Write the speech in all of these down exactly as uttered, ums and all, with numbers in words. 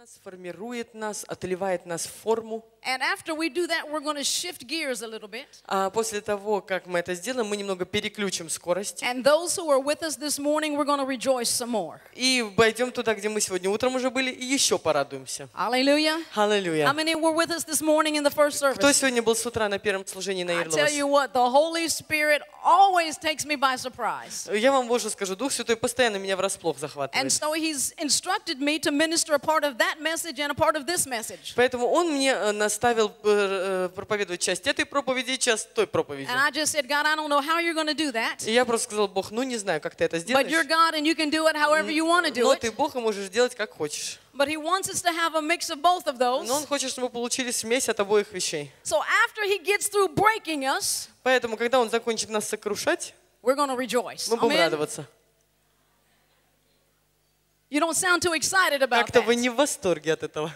нас, формирует нас, отливает нас в форму. And after we do that, we're going to shift gears a little bit. А после того, как мы это сделаем, мы немного переключим скорость. And those who are with us this morning, we're going to rejoice some more. И пойдем туда, где мы сегодня утром уже были, и еще порадуемся. Hallelujah. Аллилуйя. How many were with us this morning in the first Кто service? сегодня был с утра на первом служении на I tell you Ирлос? what, the Holy Spirit always takes me by surprise. Я вам больше скажу, Дух Святой постоянно меня врасплох And захватывает. so he's instructed me to minister a part of that message and a part of this message. Поэтому Он мне э, наставил э, э, проповедовать часть этой проповеди и часть той проповеди. And I just said, God, I don't know how you're going to do that. И я просто сказал: Бог, ну не знаю, как ты это But you're сделаешь, God and you can do it however you want to do но it. ты Бог и можешь делать как хочешь. But he wants us to have a mix of both of those. Но Он хочет, чтобы мы получили смесь от обоих вещей. So after he gets through breaking us, Поэтому, когда Он закончит нас сокрушать, we're going to rejoice. мы будем Amen? радоваться. You don't sound too excited about Как-то вы that. не в восторге от этого.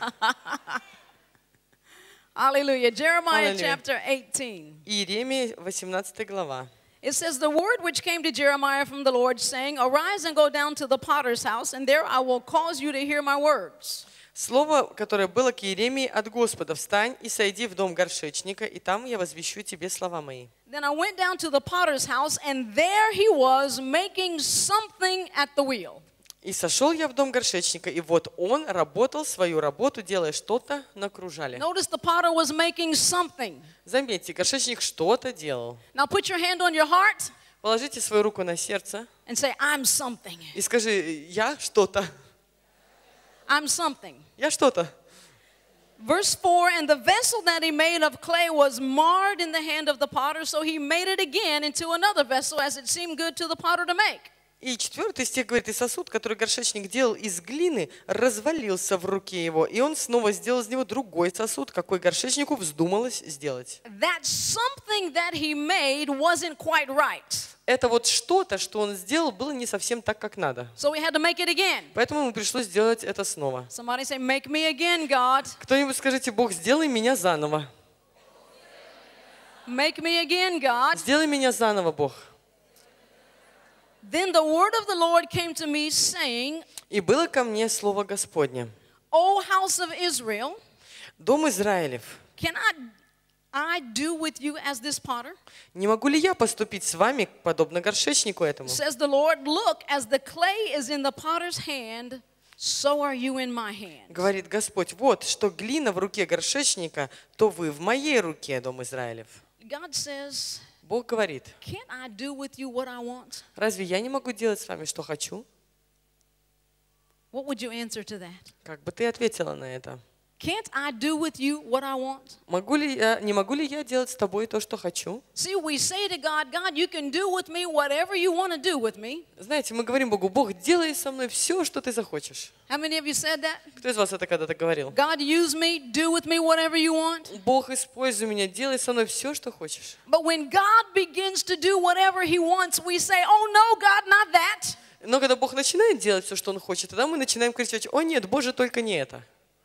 Hallelujah. Jeremiah Hallelujah. chapter eighteen. Иеремия, восемнадцатая глава. It says, the word which came to Jeremiah from the Lord, saying, arise and go down to the potter's house, and there I will cause you to hear my words. Слово, которое было к Иеремии от Господа: «Встань и сойди в дом горшечника, и там я возвещу тебе слова мои». Then I went down to the potter's house, and there he was making something at the wheel. И сошел я в дом горшечника, и вот он работал свою работу, делая что-то на кружале. Notice the potter was making something. Заметьте, горшечник что-то делал. Now put your hand on your heart Положите свою руку на сердце and say, I'm something. и скажи: я что-то, I'm something. я что-то. Verse four, and the vessel that he made of clay was marred in the hand of the potter, so he made it again into another vessel as it seemed good to the potter to make. И четвертый стих говорит: и сосуд, который горшечник делал из глины, развалился в руке его, и он снова сделал из него другой сосуд, какой горшечнику вздумалось сделать. That something that he made wasn't quite right. Это вот что-то, что он сделал, было не совсем так, как надо. So we had to make it again. Поэтому ему пришлось сделать это снова. Somebody say, make me again, God. Кто-нибудь скажите: Бог, сделай меня заново. Make me again, God. Сделай меня заново, Бог. Then the word of the Lord came to me, saying, И было ко мне слово Господне: O house of Israel, Дом Израилев, cannot I do with you as this potter? не могу ли я поступить с вами подобно горшечнику этому? Says the Lord, look, as the clay is in the potter's hand, so are you in my hand. Говорит Господь: вот, что глина в руке горшечника, то вы в моей руке, Дом Израилев. God says, Бог говорит: can't I do with you what I want? разве я не могу делать с вами, что хочу? What would you answer to that? Как бы ты ответила на это? Can't I do with you what I want? Могу ли я, не могу ли я делать с тобой то, что хочу? See, we say to God, God, you can do with me whatever you want to do with me. Знаете, мы говорим Богу: Бог, делай со мной все, что ты захочешь. How many of you said that? Кто из вас это когда-то говорил? God, use me, do with me whatever you want. Бог, используй меня, делай со мной все, что хочешь. But when God begins to do whatever he wants, we say, oh no, God, not that. Но когда Бог начинает делать все, что Он хочет, тогда мы начинаем кричать: о нет, Боже, только не это.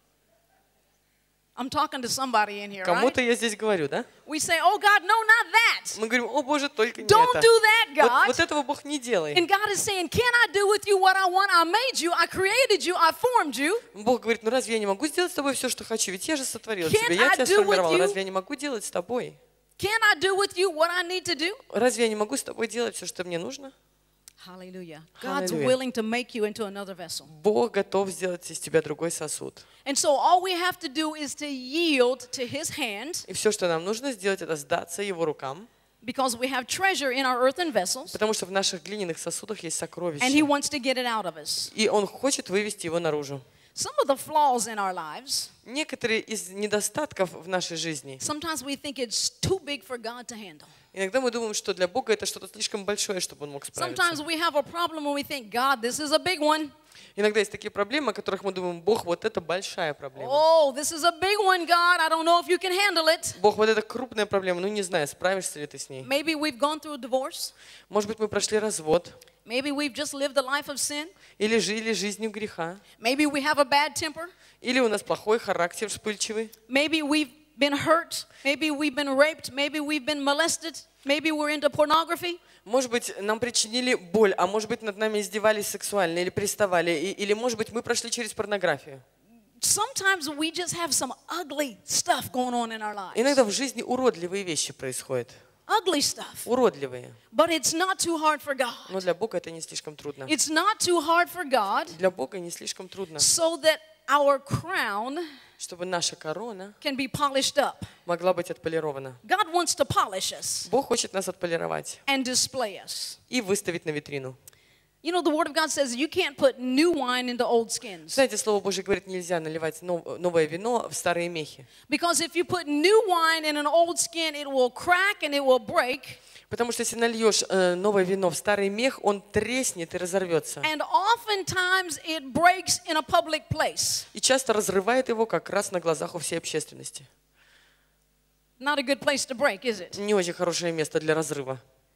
I'm talking to somebody in here, right? Кому-то я здесь говорю, да? We say, oh God, no, not that. Мы говорим: о Боже, только не Don't это. do that, Вот, God. вот этого Бог не делай. And God is saying, can I do with you what I want? I made you, I created you, I formed you. Бог говорит: ну разве я не могу сделать с тобой все, что хочу? Ведь я же сотворил Can't тебя, я I тебя do with сформировал. you? Разве я не могу делать с тобой? Can I do with you what I need to do? Разве я не могу с тобой делать все, что мне нужно? Hallelujah. God's Hallelujah. willing to make you into another vessel. Бог готов сделать из тебя другой сосуд. And so all we have to do is to yield to his hand, И все, что нам нужно сделать, это сдаться Его рукам, because we have treasure in our earthen vessels, потому что в наших глиняных сосудах есть and he сокровище. wants to get it out of us. И Он хочет вывести его наружу. Some of the flaws in our lives, Некоторые из недостатков в нашей жизни, sometimes we think it's too big for God to handle. иногда мы думаем, что для Бога это что-то слишком большое, чтобы Он мог Sometimes справиться. we have a problem when we think, God, this is a big one. Иногда есть такие проблемы, о которых мы думаем: Бог, вот это большая проблема. Oh, this is a big one, God. I don't know if you can handle it. Бог, вот это крупная проблема, ну не знаю, справишься ли ты с ней. Maybe we've gone through a divorce. Может быть, мы прошли развод, Maybe we've just lived a life of sin. или жили жизнью греха, Maybe we have a bad temper. или у нас плохой характер, вспыльчивый. Maybe we've been hurt. Maybe we've been raped. Maybe we've been molested. Maybe we're into pornography. Может быть, нам причинили боль, а может быть, над нами издевались сексуально или приставали, и- или, может быть, мы прошли через порнографию. sometimes we just have some ugly stuff going on in our lives. Иногда в жизни уродливые вещи происходят. Ugly stuff. Уродливые. But it's not too hard for God. Но для Бога это не слишком трудно. It's not too hard for God. Для Бога не слишком трудно. So that our crown Чтобы наша корона can be polished up. могла быть отполирована. God wants to polish us Бог хочет нас отполировать and display us. и выставить на витрину. You know, the Word of God says you can't put new wine into old skins. Знаете, Слово Божье говорит, нельзя наливать новое вино в старые мехи. Because if you put new wine in an old skin, it will crack and it will break. Потому что если нальешь э, новое вино в старый мех, он треснет и разорвется. And oftentimes it breaks in a public place. И часто разрывает его как раз на глазах у всей общественности. Not a good place to break, is it? Не очень хорошее место для разрыва.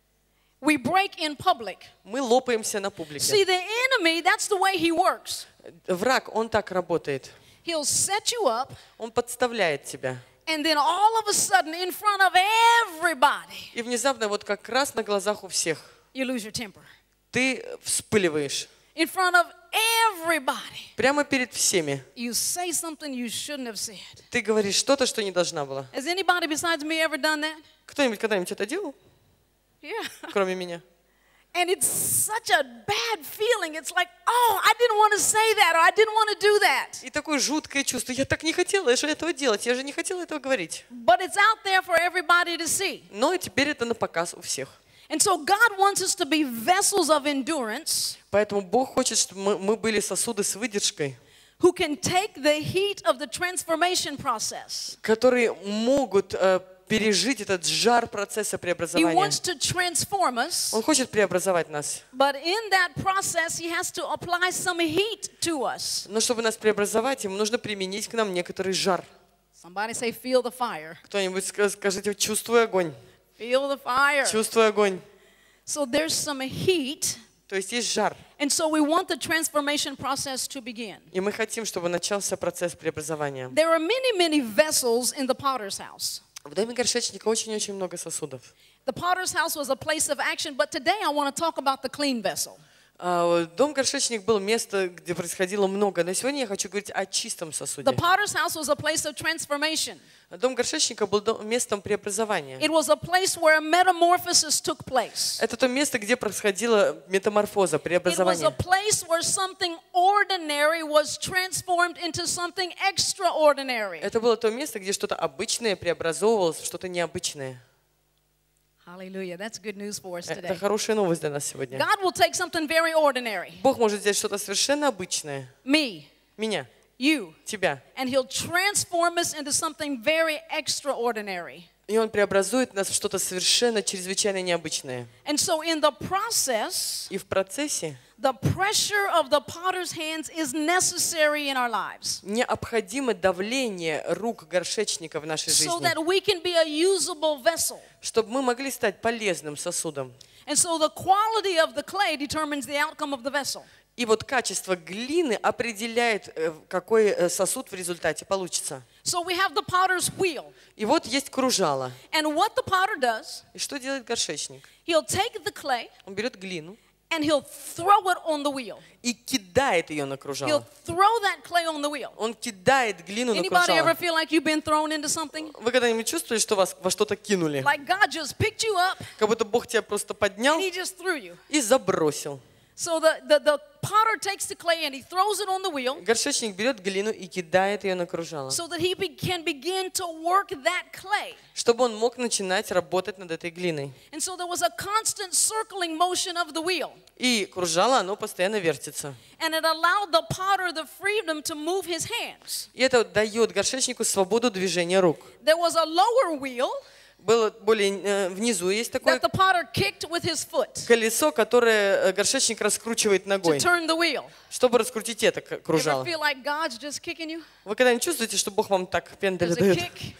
We break in public. Мы лопаемся на публике. See, the enemy, that's the way he works. Враг, он так работает. He'll set you up, Он подставляет тебя. and then all of a sudden, in front of everybody, И внезапно, вот как раз на глазах у всех, you lose your temper. ты вспыливаешь. In front of everybody, Прямо перед всеми. you say something you shouldn't have said. Ты говоришь что-то, что не должна была. Has anybody besides me ever done that? Кто-нибудь когда-нибудь это делал, Yeah. кроме меня? And it's such a bad feeling. It's like, oh, I didn't want to say that, or I didn't want to do that. И такое жуткое чувство. Я так не хотела же этого делать. Я же не хотела этого говорить. But it's out there for everybody to see. Но теперь это на показ у всех. And so God wants us to be vessels of endurance Поэтому Бог хочет, чтобы мы, мы были сосуды с выдержкой, who can take the heat of the transformation process. которые могут э, пережить этот жар процесса He преобразования. wants to transform us, Он хочет преобразовать нас. but in that process, He has to apply some heat to us. Но чтобы нас преобразовать, ему нужно применить к нам некоторый жар. Somebody say, feel the fire. Кто-нибудь ска- скажите, чувствую огонь. Feel the fire. Чувствую огонь. So there's some heat, То есть есть жар. and so we want the transformation process to begin. И мы хотим, чтобы начался процесс преобразования. There are many, many vessels in the potter's house. В доме горшечника очень-очень много сосудов. The potter's house was a place of action, but today I want to talk about the clean vessel. А, Дом горшечник был место, где происходило много, но сегодня я хочу говорить о чистом The сосуде. potter's house was a place of transformation. Дом горшечника был дом- местом преобразования. It was a place where a metamorphosis took place. Это то место, где происходила метаморфоза, It was a преобразование. place where something ordinary was transformed into something extraordinary. Это было то место, где что-то обычное преобразовывалось в что-то необычное. Hallelujah. That's good news for us Это today. хорошая новость для нас сегодня. God will take something very ordinary, Бог может взять что-то совершенно обычное, me, меня, you, тебя, and He'll transform us into something very extraordinary. и Он преобразует нас в что-то совершенно чрезвычайно необычное. And so in the process, И в процессе the pressure of the potter's hands is necessary in our lives необходимо давление рук горшечника в нашей so жизни, that we can be a usable vessel. чтобы мы могли стать полезным сосудом. And so the quality of the clay determines the outcome of the vessel. И вот качество глины определяет, э, какой э, сосуд в результате получится. So we have the potter's wheel. И вот есть кружало. And what the potter does, И что делает горшечник? he'll take the clay Он берет глину and he'll throw it on the wheel. и кидает ее на He'll кружало. throw that clay on the wheel. Он кидает глину на Anybody ever кружало. feel like you've been thrown into something? Вы когда-нибудь чувствовали, что вас во что-то кинули? Like God just picked you up Как будто Бог тебя просто поднял and He just threw you. и забросил. So the, the, the potter takes the clay and he throws it on the wheel Горшечник берет глину и кидает ее на кружало, so that he be, can begin to work that clay. чтобы он мог начинать работать над этой глиной. And so there was a constant circling motion of the wheel. И кружало, оно постоянно вертится. And it allowed the potter the freedom to move his hands. И это дает горшечнику свободу движения рук. There was a lower wheel Было более э, внизу есть такое that the potter kicked with his foot колесо, которое э, горшечник раскручивает to ногой, turn the wheel. чтобы раскрутить это к- Ever кружало. feel like God's just kicking you? Вы когда-нибудь чувствуете, что Бог вам так пендель There's a дает? kick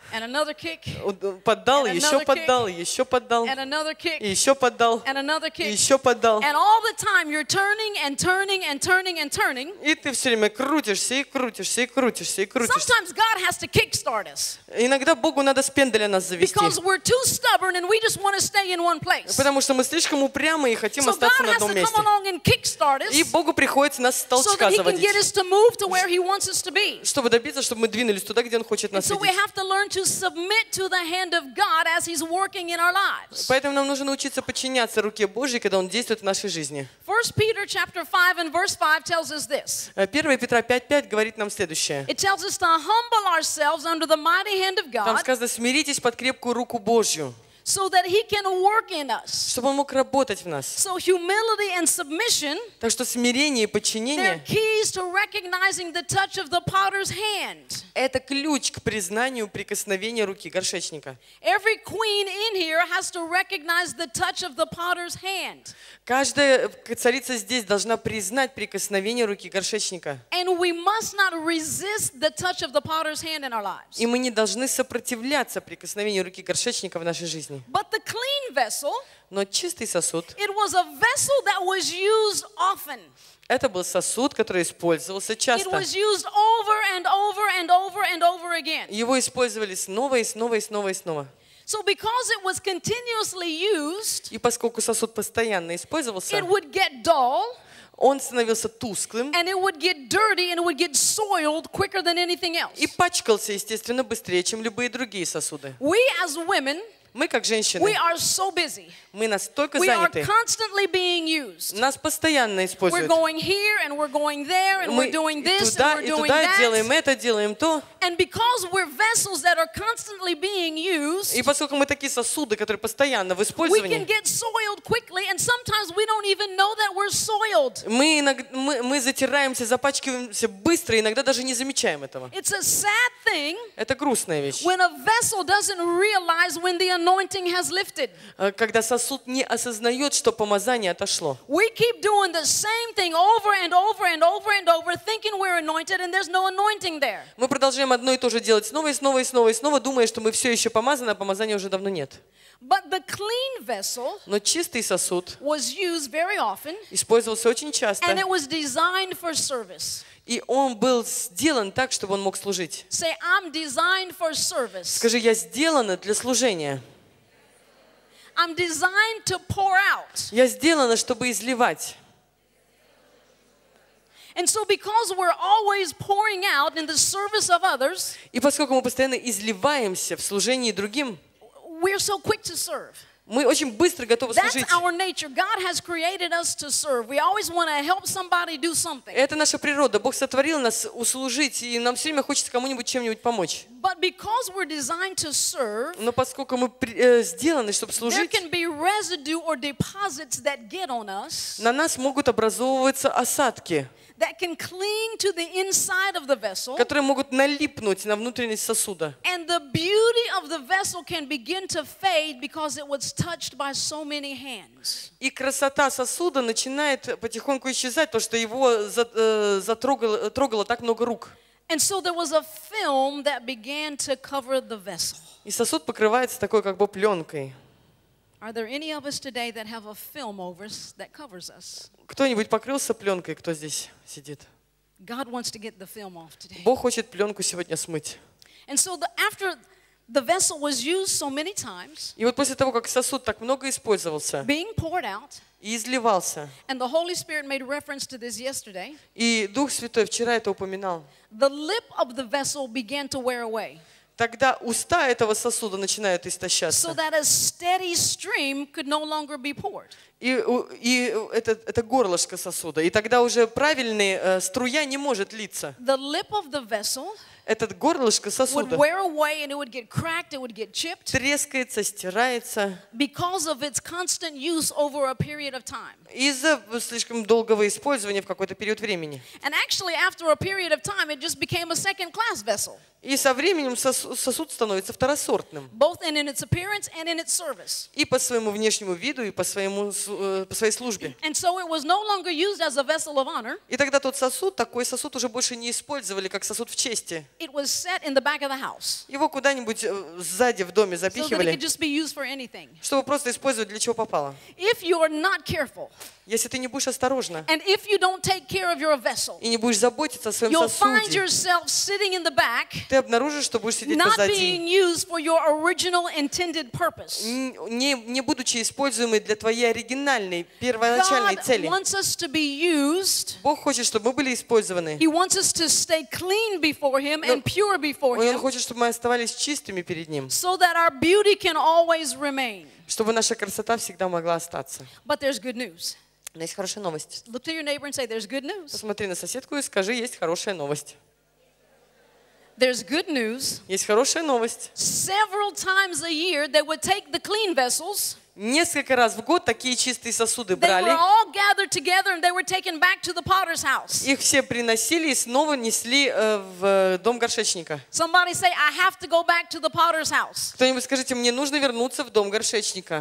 And another kick. Поддал, And еще another поддал, еще поддал, And another kick. и еще поддал, And another и kick. еще поддал. And all the time you're turning and turning and turning and turning. И ты все время крутишься, и крутишься, и крутишься, и крутишься. Sometimes God has to kickstart us. Иногда Богу надо с пенделя нас завести. Because we're too stubborn and we just want to stay in one place. Потому что мы слишком упрямы и хотим So остаться God на has одном to месте. come along and kickstart us И Богу приходится нас с so толчка that He can заводить, get us to move to where He wants us to be. чтобы добиться, чтобы мы двинулись туда, где Он хочет And нас so we видеть. have to learn to submit to the hand of God as He's working in our lives. Поэтому нам нужно научиться подчиняться руке Божьей, когда Он действует в нашей жизни. First Peter chapter five and verse five tells us this. первое Петра пять пять говорит нам следующее. It tells us to humble ourselves under the mighty hand of Там God сказано: смиритесь под крепкую руку Божью, so that He can work in us. чтобы Он мог работать в нас. So humility and submission, Так что смирение и they're подчинение keys to recognizing the touch of the potter's hand. — это ключ к признанию прикосновения руки горшечника. Every queen in here has to recognize the touch of the potter's hand. Каждая царица здесь должна признать прикосновение руки горшечника. And we must not resist the touch of the potter's hand in our lives. И мы не должны сопротивляться прикосновению руки горшечника в нашей жизни. But the clean vessel, Но чистый сосуд it was a vessel that was used often. — это был сосуд, который использовался It часто. was used over and over and over and over again. Его использовали снова и снова и снова и снова. So because it was continuously used, И поскольку сосуд постоянно использовался, it would get dull, он становился тусклым and it would get dirty, and it would get soiled quicker than anything else. и пачкался, естественно, быстрее, чем любые другие сосуды. We as women, Мы, как we женщины, are so busy. мы настолько We are заняты, constantly being used. нас постоянно We're используют. going here and we're going there and Мы we're doing и this and туда, we're и doing туда делаем that. это, делаем то. And because we're vessels that are constantly being used, И поскольку мы такие сосуды, которые постоянно в we can использовании, get soiled quickly, and sometimes we don't even know that we're soiled. мы, иногда, мы, мы затираемся, запачкиваемся быстро, и иногда даже не замечаем этого. It's a sad thing Это грустная вещь. when a vessel doesn't realize when the anointing has lifted. Когда сосуд не осознает, что помазание отошло. We keep doing the same thing over and over and over and over, thinking we're anointed, and there's no anointing there. Мы продолжаем одно и то же делать снова и снова и снова и снова, думая, что мы все еще помазаны, а помазания уже давно нет. But the clean vessel Но чистый сосуд was used very often, использовался очень часто, and it was designed for service. и он был сделан так, чтобы он мог служить. Say, I'm designed for service. Скажи: я сделана для служения. I'm designed to pour out. Я сделана, чтобы изливать. And so because we're always pouring out in the service of others, И поскольку мы постоянно изливаемся в служении другим, we're so quick to serve. мы очень быстро готовы That's служить. our nature. God has created us to serve. We always want to help somebody do something. Это наша природа. Бог сотворил нас услужить, и нам все время хочется кому-нибудь чем-нибудь помочь. But because we're designed to serve, Но поскольку мы при- э, сделаны, чтобы there служить, can be residue or deposits that get on us на нас могут образовываться осадки, that can cling to the inside of the vessel. которые могут налипнуть на внутренность сосуда. And the beauty of the vessel can begin to fade because it was touched by so many hands. И красота сосуда начинает потихоньку исчезать, потому что его за- э, затрогало трогало так много рук. And so there was a film that began to cover the vessel. И сосуд покрывается такой как бы пленкой. Are there any of us today that have a film over us that covers us? Кто-нибудь покрылся пленкой, кто здесь сидит? God wants to get the film off today. Бог хочет пленку сегодня смыть. And so the, after the vessel was used so many times, И вот после того, как сосуд так много использовался being poured out, и изливался, and the Holy Spirit made reference to this yesterday, и Дух Святой вчера это упоминал, the lip of the vessel began to wear away, тогда уста этого сосуда начинают so истощаться. that a steady stream could no longer be poured. И, у- и это, это горлышко сосуда. И тогда уже правильная э, струя не может литься. The lip of the vessel Этот горлышко would сосуда wear away, and it would get cracked, it would get chipped трескается, стирается. because of its constant use over a period of time. Из-за слишком долгого использования в какой-то период времени. And actually, after a period of time, it just became a second-class vessel, И со временем сосу- сосуд становится второсортным. both in, in its appearance and in its service. И по своему внешнему виду, и по своему слу- э, по своей службе. And so it was no longer used as a vessel of honor. И тогда тот сосуд, такой сосуд уже больше не использовали как сосуд в чести. It was set in the back of the house Его куда-нибудь э, сзади в доме so that it could запихивали, just be used for anything. чтобы просто использовать для чего попало. If you are not careful, Если ты не будешь осторожна and if you don't take care of your vessel, и не будешь заботиться о своем you'll find сосуде, yourself sitting in the back, ты обнаружишь, что будешь сидеть not позади, being used for your original intended purpose. не, не будучи используемой для твоей оригинальной, первоначальной God цели. wants us to be used. Бог хочет, чтобы мы были использованы. He wants us to stay clean before Him and pure before И Он Him хочет, чтобы мы оставались чистыми перед Ним, so that our beauty can always remain. чтобы наша красота всегда могла остаться. But there's good news. Но есть хорошая новость. Look to your neighbor and say, there's good news. Посмотри на соседку и скажи, есть хорошая новость. There's good news. Есть хорошая новость. Several times a year, they would take the clean vessels. Несколько раз в год такие чистые сосуды They were брали, all gathered together and they were taken back to the potter's house. их все приносили и снова несли э, в дом горшечника. Somebody say, I have to go back to the potter's house. Кто-нибудь скажите, мне нужно вернуться в дом горшечника.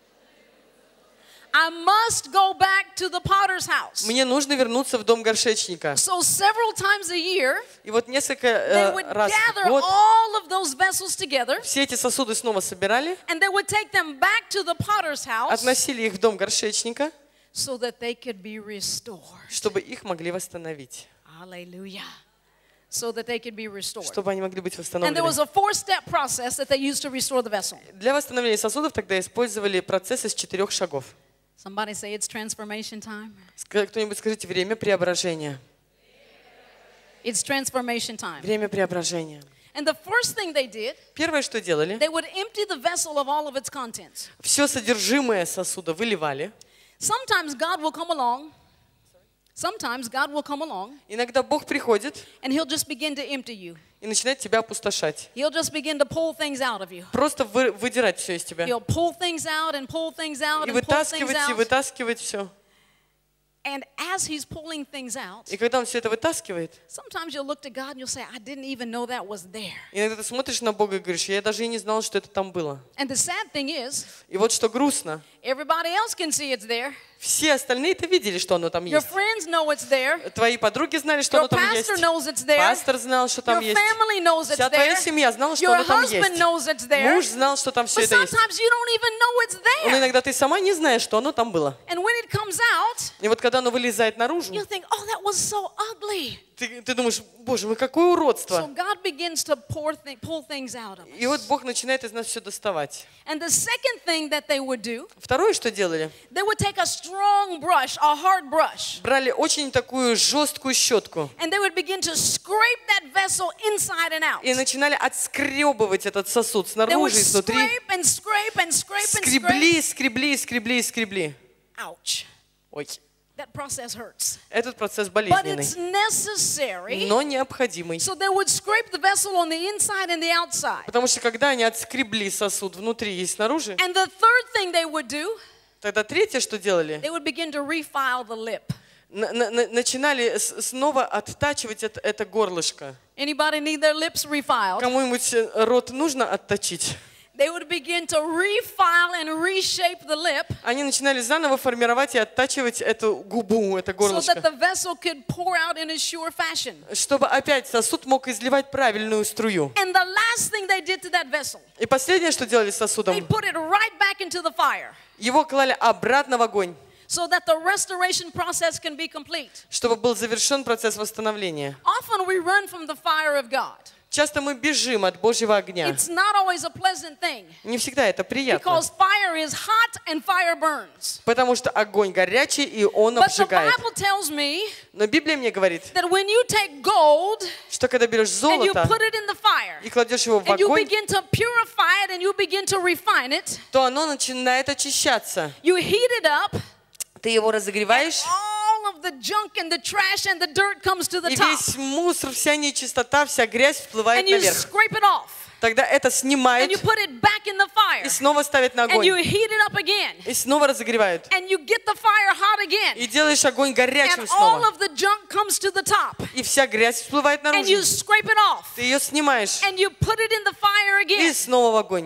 I must go back to the potter's house. Мне нужно вернуться в дом горшечника. So several times a year, И вот несколько they э, would раз в gather год all of those vessels together все эти сосуды снова собирали, and they would take them back to the potter's house относили их в дом горшечника, so that they could be restored. чтобы их могли восстановить. Hallelujah. So that they could be restored. Чтобы они могли быть And there was восстановлены. a four-step process that they used to restore the vessel. Для восстановления сосудов тогда использовали процесс из четырех шагов. Somebody say it's transformation time. Ска- Кто-нибудь скажите, время преображения. It's transformation time. Время преображения. And the first thing they did, Первое, что делали, they would empty the vessel of all of its contents. все содержимое сосуда выливали. Sometimes God will come along. Sometimes God will come along Иногда Бог приходит and He'll just begin to empty you. и начинает тебя опустошать. He'll just begin to pull things out of you. Просто вы- выдирать все из тебя. He'll pull things out and pull things out И and pull things вытаскивать, и out. вытаскивать все. And as He's pulling things out, И когда Он все это вытаскивает, sometimes you'll look to God and you'll say, I didn't even know that was there. иногда ты смотришь на Бога и говоришь, я даже и не знал, что это там было. And the sad thing is, И вот что грустно, everybody else can see it's there. все остальные-то видели, что оно там Your есть. friends know it's there. Твои подруги знали, что Your оно там есть. pastor knows it's there. Пастор знал, что там Your есть. family knows it's Вся твоя there. семья знала, что Your оно там husband есть. knows it's there. Муж знал, что там все But это есть. sometimes you don't even know it's Но there. иногда ты сама не знаешь, что оно там было. And when it comes out, И вот когда оно вылезает наружу, you think, oh, that was so ugly. ты, ты думаешь, боже мой, какое So уродство. God begins to pour thi- pull things out of И us. вот Бог начинает из нас все доставать. And the second thing that they would do, Второе, что делали, they would take a strong brush, a hard brush, брали очень такую жесткую щетку and they would begin to scrape that vessel inside and out. и начинали отскребывать этот сосуд They would снаружи и снутри. scrape and scrape and scrape and scrape. Скребли, скребли, скребли, скребли. Ouch. Ой, That process hurts. этот процесс But болезненный, it's necessary. но необходимый. So they would scrape the vessel on the inside and the outside. Потому что когда они отскребли сосуд внутри и снаружи, And the third thing they would do, тогда третье, что делали, they would begin to refile the lip. на- на- на- начинали с- снова оттачивать это, это горлышко. Anybody need their lips refiled? Кому-нибудь э, рот нужно отточить? They would begin to refile and reshape the lip Они начинали заново формировать и оттачивать эту губу, это so that горлышко, the vessel could pour out in a sure fashion. чтобы опять сосуд мог изливать правильную струю. And the last thing they did to that vessel, И последнее, что делали с they сосудом, put it right back into the fire его клали обратно в огонь, so that the restoration process can be complete. чтобы был завершен процесс восстановления. Often we run from the fire of God. Часто мы бежим от Божьего огня. It's not always a pleasant thing Не всегда это приятно, because fire is hot and fire burns. потому что огонь горячий, и он But the обжигает. Bible tells me Но Библия мне говорит, that when you take gold что когда берешь and you золото put it in the fire и кладешь его в and you огонь, begin to purify it and you begin to refine it, то оно начинает очищаться. you heat it up, Ты его разогреваешь, all of the junk and the trash and the dirt comes to the и top, весь мусор, вся нечистота, вся грязь всплывает and you наверх. scrape it off, Тогда это and снимают you put it back in the fire, и снова ставят на and you огонь. heat it up again, И снова разогревают. and you get the fire hot again, И делаешь огонь горячим and all снова. of the junk comes to the top, И вся грязь всплывает and you наружу. scrape it off, Ты ее снимаешь and you put it in the fire и again. снова в огонь.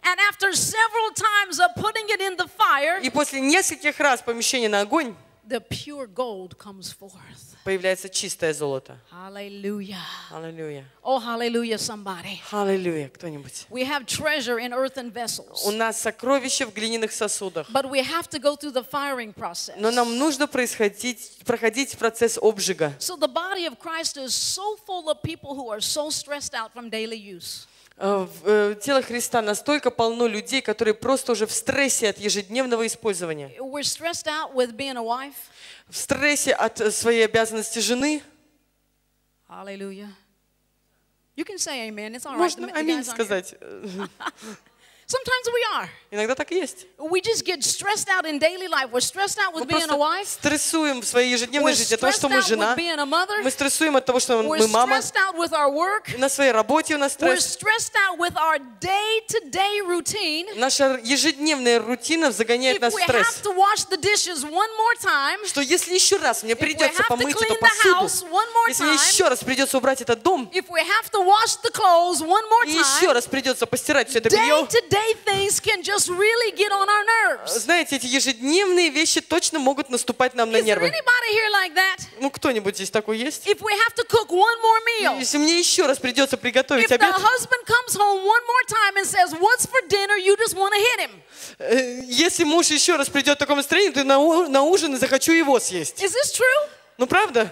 And after several times of putting it in the fire, И после нескольких раз помещения на огонь the pure gold comes forth. появляется чистое золото. Hallelujah. Аллилуйя. Oh, hallelujah, somebody. Аллилуйя, кто-нибудь. We have treasure in earthen vessels, У нас сокровища в глиняных сосудах. but we have to go through the firing process. Но нам нужно происходить, проходить процесс обжига. So the body of Christ is so full of people who are so stressed out from daily use. В э, тело Христа настолько полно людей, которые просто уже в стрессе от ежедневного использования. We're stressed out with being a wife. В стрессе от своей обязанности жены. Hallelujah. You can say amen. It's all right. Можно The- the аминь guys aren't here. сказать. Sometimes we are. Иногда так и есть. We just get stressed out in daily life. We're stressed out Мы with being a просто wife. стрессуем в своей ежедневной We're жизни от того, stressed что мы out with жена. being a mother. Мы стрессуем от того, что We're мы мама. stressed out with our work. На своей работе у нас We're стресс. stressed out with our day-to-day routine. Наша ежедневная рутина загоняет If нас в we стресс. have to wash the dishes one more time, Что если еще раз мне if we придется have to помыть clean эту the посуду, house one more если мне time, еще раз придется убрать этот дом, if we have to wash the clothes one more и еще time, раз придется постирать все это белье, day-to-day things can just really get on our nerves. знаете, эти ежедневные вещи точно могут наступать нам на Is there нервы. anybody here like that? Ну, кто-нибудь здесь такой есть? If we have to cook one more meal, Если мне еще раз придется if приготовить the обед, husband comes home one more time and says, "What's for dinner?" you just want to hit him. э, если муж еще раз придет в таком настроении, то на, у- на ужин и захочу его съесть. Is this true? Ну, правда?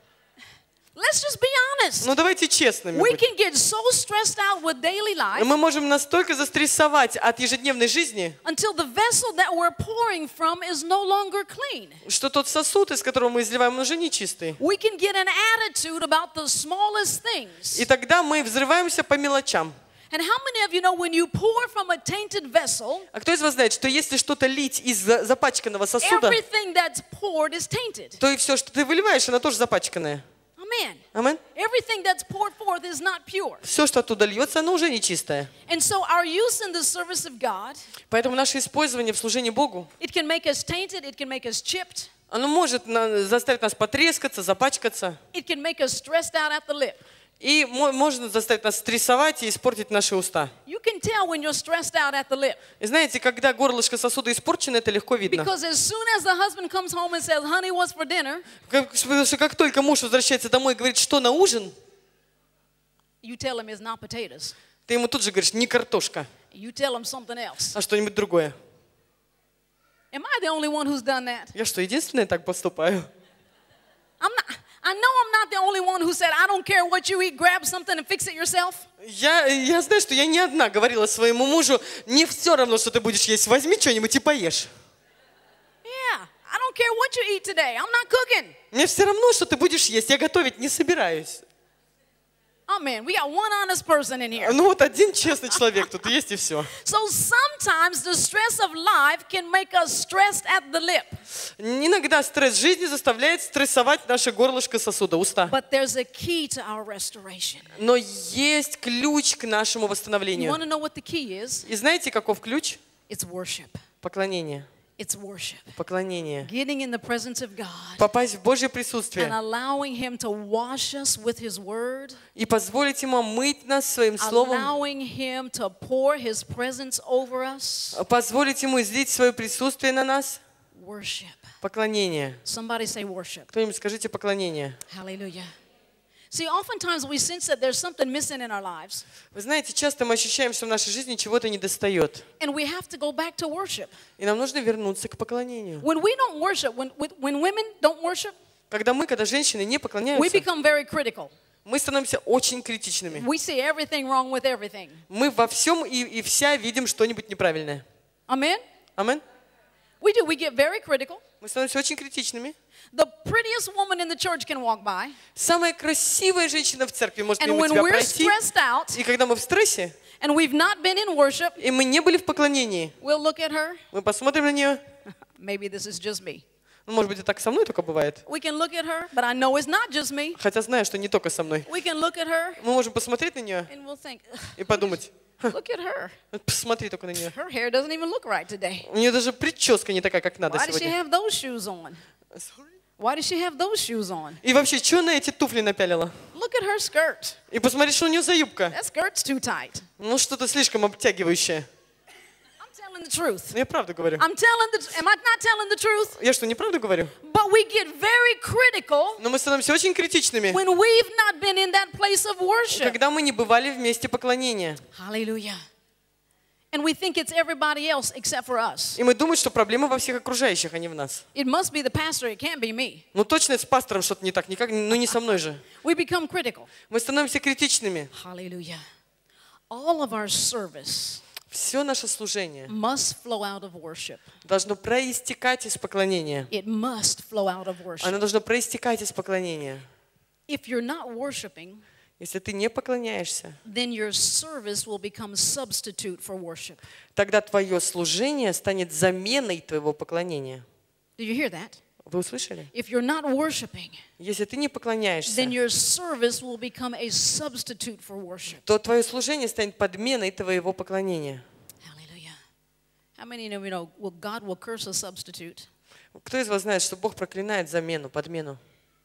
Let's just be honest. Ну, давайте честными We будем. can get so stressed out with daily life Мы можем настолько застрессовать от ежедневной жизни, until the vessel that we're pouring from is no longer clean. что тот сосуд, из которого мы изливаем, он уже не чистый. We can get an attitude about the smallest things. И тогда мы взрываемся по мелочам. And how many of you know when you pour from a tainted vessel, А кто из вас знает, что если что-то лить из за- запачканного сосуда, everything that's poured is tainted? то и все, что ты выливаешь, оно тоже запачканное. Amen. Амин? Everything that's poured forth is not pure. Все, что оттуда льется, оно уже не чистое. And so our use in the service of God, Поэтому наше использование в служении Богу, it can make us tainted, it can make us chipped, оно может на- заставить нас потрескаться, запачкаться. it can make us stressed out at the lip. И мо- можно заставить нас стрессовать и испортить наши уста. You can tell when you're stressed out at the lip. И знаете, когда горлышко сосуда испорчено, это легко видно. Because as soon as the husband comes home and says, "Honey, what's for dinner?" Как- Потому что как только муж возвращается домой и говорит, что на ужин, you tell him it's not potatoes. ты ему тут же говоришь, не картошка, You tell him something else. а что-нибудь другое. Am I the only one who's done that? Я что, единственная так поступаю? I'm not. I know I'm not the only one who said, "I don't care what you eat, grab something and fix it yourself." Я, я знаю, что я не одна говорила своему мужу, не все равно, что ты будешь есть, возьми что-нибудь и поешь. Yeah, I don't care what you eat today. I'm not cooking. Мне все равно, что ты будешь есть, я готовить не собираюсь. Oh man, we got one honest person in here. Ну вот один честный человек тут есть и все. So sometimes the stress of life can make us stressed at the lip. Иногда стресс жизни заставляет стрессовать наше горлышко сосуда, уста. But there's a key to our restoration. Но есть ключ к нашему You восстановлению. want to know what the key is? И знаете, каков ключ? It's worship. Поклонение. It's worship. Поклонение. Getting in the presence of God Попасть в Божье and присутствие allowing Him to wash us with His Word, и позволить Ему омыть нас Своим Словом, allowing Him to pour His presence over us. позволить Ему излить Свое присутствие на нас. Worship. Поклонение. Somebody say worship. Кто-нибудь скажите поклонение. Hallelujah. See, oftentimes we sense that there's something missing in our lives, Вы знаете, часто мы ощущаем, что в нашей жизни чего-то недостает. and we have to go back to worship. И нам нужно вернуться к поклонению. When we don't worship, when, when women don't worship, Когда мы, когда женщины не we поклоняются, become very critical. мы становимся очень критичными. We see everything wrong with everything. Мы во всем и, и вся видим что-нибудь неправильное. Amen? Амин? We do. We get very critical. Мы становимся очень критичными. The prettiest woman in the church can walk by, Самая красивая женщина в церкви может and мимо when тебя we're пройти. stressed out И когда мы в стрессе, and we've not been in worship, и мы не были в поклонении, we'll look at her. мы посмотрим на нее. Maybe this is just me. Ну, может быть, и так со мной только бывает. We can look at her, but I know it's not just me. Хотя знаю, что не только со мной. We can look at her Мы можем посмотреть на нее and we'll think, "Ugh, и подумать, look at her. «Вот посмотри только на нее. Her hair doesn't even look right today. У нее даже прическа не такая, как надо Why does she сегодня. have those shoes on? Why does she have those shoes on? И вообще, что на эти туфли напялила? Look at her skirt. И посмотри, что у нее за юбка. That skirt's too tight. Ну, что-то слишком обтягивающее. telling the truth. Я правду говорю. I'm telling the, am I not telling the truth? Я что, неправду говорю? But we get very critical Но мы становимся очень критичными, when we've not been in that place of worship. когда мы не бывали в месте поклонения. Hallelujah. And we think it's everybody else except for us. И мы думаем, что проблема во всех окружающих, а не в нас. It must be the pastor, it can't be me. Ну точно с пастором что-то не так, никак, ну не со мной же. We become critical. Мы становимся критичными. Hallelujah. All of our service Все наше служение must flow out of worship. должно проистекать из поклонения. It must flow out of Оно worship. должно проистекать из поклонения. If you're not worshiping, Если ты не поклоняешься, then your service will become substitute for worship. тогда твое служение станет заменой твоего поклонения. Do you hear that? Вы услышали? If you're not worshiping, Если ты не поклоняешься, then your service will become a substitute for worship. то твое служение станет подменой твоего поклонения. Hallelujah. How many of you know well, God will curse a substitute, Кто из вас знает, что Бог проклинает замену, подмену?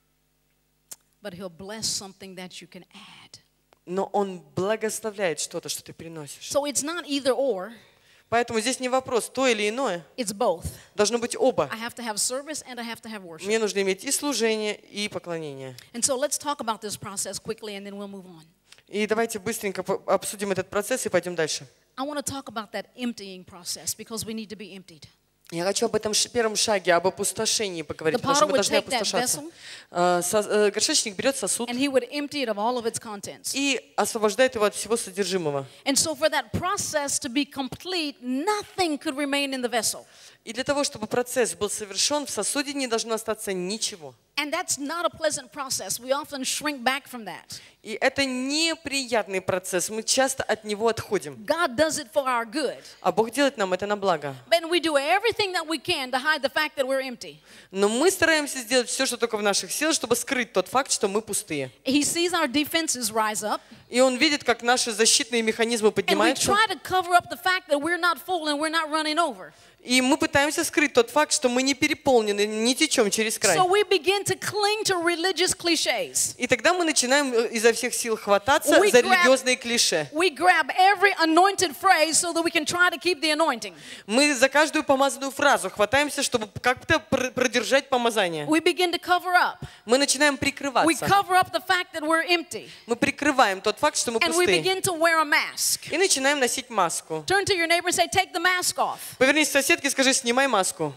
but He'll bless something that you can add. Но Он благословляет что-то, что ты приносишь. So it's not either or, Поэтому здесь не вопрос, то или иное. it's both. Должно быть оба. I have to have service and I have to have worship. Мне нужно иметь и служение, и поклонение. And so let's talk about this process quickly and then we'll move on. И давайте быстренько по- обсудим этот процесс и пойдем дальше. I want to talk about that emptying process because we need to be emptied. Я хочу об этом ш- первом шаге, об опустошении поговорить, The потому что potter мы would должны take that опустошаться. vessel. Э, со- э, Горшечник берет сосуд And he would empty it of all of its contents. и освобождает его от всего содержимого. And so for that process to be complete, nothing could remain in the vessel. И для того, чтобы процесс был совершен, в сосуде не должно остаться ничего. And that's not a pleasant process. We often shrink back from that. И это неприятный процесс, мы часто от него отходим. God does it for our good. А Бог делает нам это на благо. And we do everything that we can to hide the fact that we're empty. Но мы стараемся сделать все, что только в наших силах, чтобы скрыть тот факт, что мы пустые. He sees our defenses rise up, И Он видит, как наши защитные механизмы and we поднимаются. try to cover up the fact that we're not full and we're not running over. И мы пытаемся скрыть тот факт, что мы не переполнены, не течем через край. So we begin to cling to religious cliches. И тогда мы начинаем изо всех сил хвататься We за grab- религиозные клише. We grab every anointed phrase so that we can try to keep the anointing. Мы за каждую помазанную фразу хватаемся, чтобы как-то пр- продержать помазание. We begin to cover up. Мы начинаем We прикрываться. cover up the fact that we're empty. Мы прикрываем тот факт, что мы And we пустые. begin to wear a mask. И начинаем носить маску. Turn to your neighbor and say, take the mask off. Повернись к соседке и скажи: снимай маску.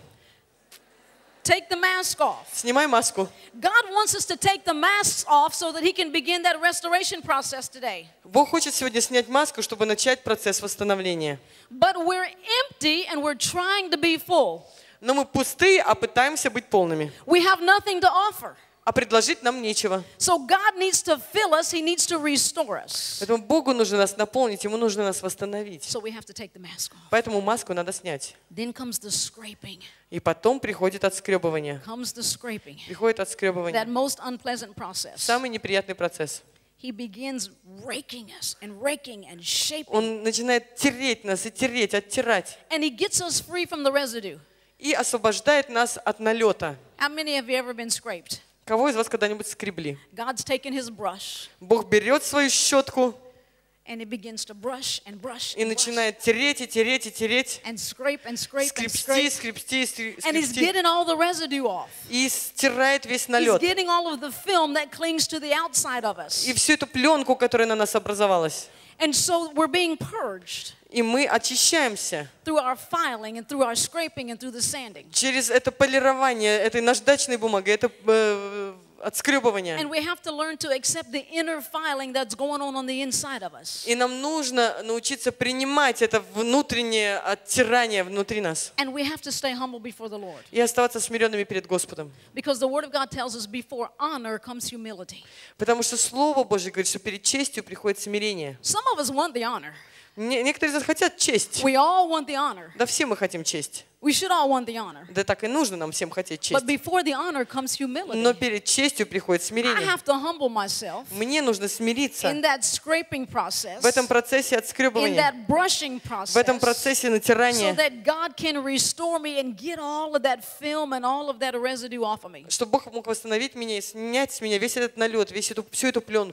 Take the mask off. Снимай маску. God wants us to take the masks off so that He can begin that restoration process today. Бог хочет сегодня снять маску, чтобы начать процесс восстановления. But we're empty and we're trying to be full. Но мы пустые, а пытаемся быть полными. We have nothing to offer. А предложить нам нечего. So God needs to fill us, He needs to restore us. Поэтому Богу нужно нас наполнить, Ему нужно нас восстановить. So we have to take the mask off. Поэтому маску надо снять. Then comes the scraping. И потом приходит отскребывание. Comes the scraping. Приходит That отскребывание. most unpleasant process. Самый неприятный процесс. He begins raking us and raking and shaping. Он начинает тереть нас и тереть, оттирать. And He gets us free from the residue. И освобождает нас от налета. How many of you ever been scraped? Кого из вас когда-нибудь скребли? God's taken His brush Бог берет свою щетку and He begins to brush and brush и and brush начинает тереть, и тереть, и тереть. and scrape and scrape and Скрепсти, scrape. скрепсти, скрепсти. And He's getting all the residue off. И стирает весь He's налет. getting all of the film that clings to the outside of us. И всю эту пленку, которая на нас образовалась. And so we're being purged И мы очищаемся through our filing and through our scraping and through the sanding. через это полирование, этой наждачной бумагой, это э, отскребывание. And we have to learn to accept the inner filing that's going on on the inside of us. И нам нужно научиться принимать это внутреннее оттирание внутри нас. And we have to stay humble before the Lord. И оставаться смиренными перед Господом. Because the Word of God tells us before honor comes humility. Потому что Слово Божье говорит, что перед честью приходит смирение. Some of us want the honor. Не- Некоторые из нас хотят честь. We all want the honor. Да все мы хотим честь. We should all want the honor. Да так и нужно нам всем хотеть честь. But before the honor comes humility. Но перед честью приходит I смирение. have to humble myself Мне нужно смириться in that scraping process, в этом процессе in отскребывания, that brushing в этом process, процессе so натирания, that God can restore me and get all of that film and all of that residue off of me. чтобы Бог мог восстановить меня и снять с меня весь этот налет, весь эту, всю эту пленку.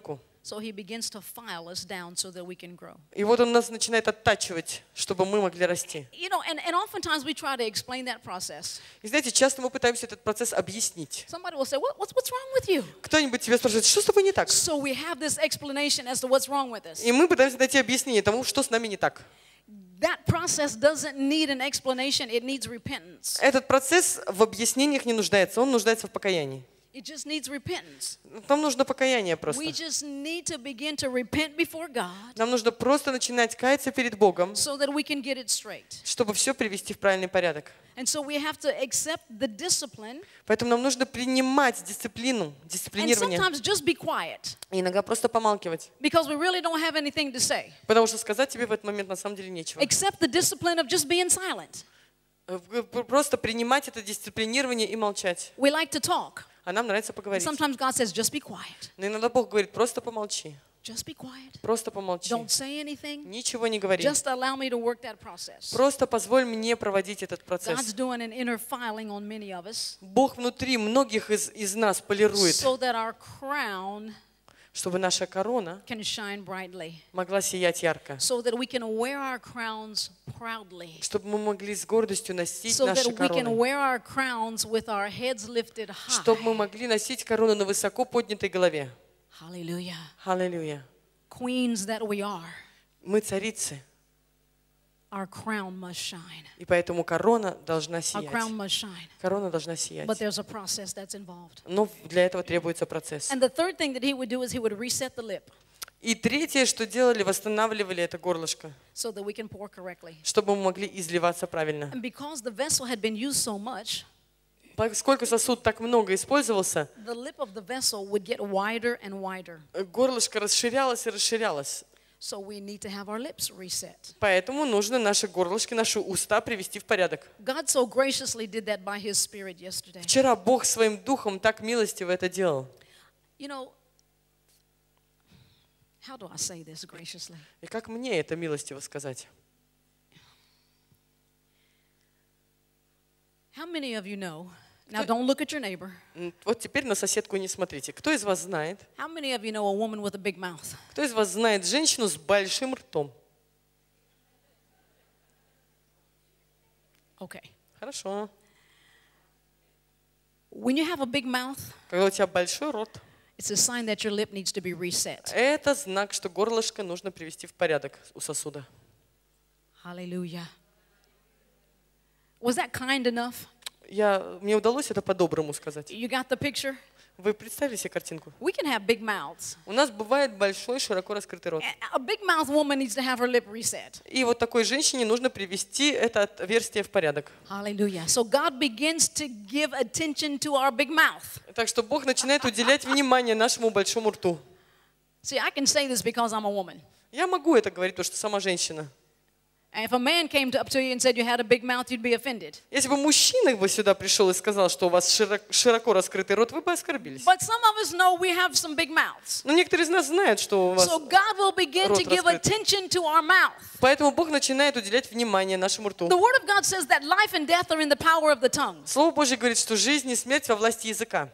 So he begins to file us down so that we can grow. И вот Он нас начинает оттачивать, чтобы мы могли расти. You know, and, and oftentimes we try to explain that process. И знаете, часто мы пытаемся этот процесс объяснить. Somebody will say, what, what's, what's wrong with you? Кто-нибудь тебя спрашивает, что с тобой не так? So we have this explanation as to what's wrong with us. И мы пытаемся найти объяснение тому, что с нами не так. That process doesn't need an explanation, it needs repentance. Этот процесс в объяснениях не нуждается, он нуждается в покаянии. It just needs repentance. Нам нужно покаяние просто. We just need to begin to repent before God Нам нужно просто начинать каяться перед Богом, so that we can get it straight. чтобы все привести в правильный порядок. And so we have to accept the discipline Поэтому нам нужно принимать дисциплину, and дисциплинирование. sometimes just be quiet И иногда просто помалкивать. because we really don't have anything to say. Потому что сказать тебе в этот момент на самом деле нечего. Accept the discipline of just being silent. Просто принимать это дисциплинирование и молчать. We like to talk. А нам нравится And поговорить. sometimes God says, just be quiet. Но иногда Бог говорит, просто помолчи. Just be quiet. Просто помолчи. Don't say anything. Ничего не говори. Just allow me to work that process. Просто позволь мне проводить этот God's процесс. doing an inner filing on many of us Бог внутри многих из, из нас полирует, so that our crown чтобы наша корона can shine brightly, могла сиять ярко. so that we can wear our crowns proudly, Чтобы мы могли с гордостью носить so наши that we can короны. wear our crowns with our heads lifted Чтобы мы high. могли носить корону на высоко поднятой голове. Hallelujah. Аллилуйя. Queens that we are, Мы царицы, our crown must shine. и поэтому корона должна Our сиять. crown must shine. Корона должна сиять. But there's a process that's involved. Но для этого требуется процесс. And the third thing that he would do is he would reset the lip И третье, что делали, восстанавливали это горлышко, so that we can pour correctly. чтобы мы могли изливаться правильно. And because the vessel had been used so much, Поскольку сосуд так много использовался, the lip of the vessel would get wider and wider. горлышко расширялось и расширялось. So we need to have our lips reset. Поэтому нужно наши горлышки, наши уста привести в порядок. God so graciously did that by his Spirit yesterday. Вчера Бог своим духом так милостиво это делал. You know, how do I say this graciously? И как мне это милостиво сказать? How many of you know? Now don't look at your neighbor. М, Вот теперь на соседку не смотрите. Кто из вас знает? How many of you know a woman with a big mouth? Кто из вас знает женщину с большим ртом? Okay. Хорошо. When you have a big mouth, Когда у тебя большой рот, it's a sign that your lip needs to be reset. это знак, что горлышко нужно привести в порядок у сосуда. Hallelujah. Was that kind enough? Я, мне удалось это по-доброму сказать. You got the picture? Вы представили себе картинку? We can have big mouths. У нас бывает большой, широко раскрытый рот. A big mouth woman needs to have her lip reset. И вот такой женщине нужно привести это отверстие в порядок. Hallelujah. So God begins to give attention to our big mouth. Так что Бог начинает уделять внимание нашему большому рту. See, I can say this because I'm a woman. Я могу это говорить, потому что сама женщина. And if a man came to, up to you and said you had a big mouth, you'd be offended. Если бы мужчина бы сюда пришел и сказал, что у вас широко, широко раскрытый рот, вы бы оскорбились. But some of us know we have some big mouths. Но некоторые из нас знают, что у вас... So God will begin рот to give раскрыт. attention to our mouth. Поэтому Бог начинает уделять внимание нашему рту. The Word of God says that life and death are in the power of the tongue. Слово Божье говорит, что жизнь и смерть во власти языка.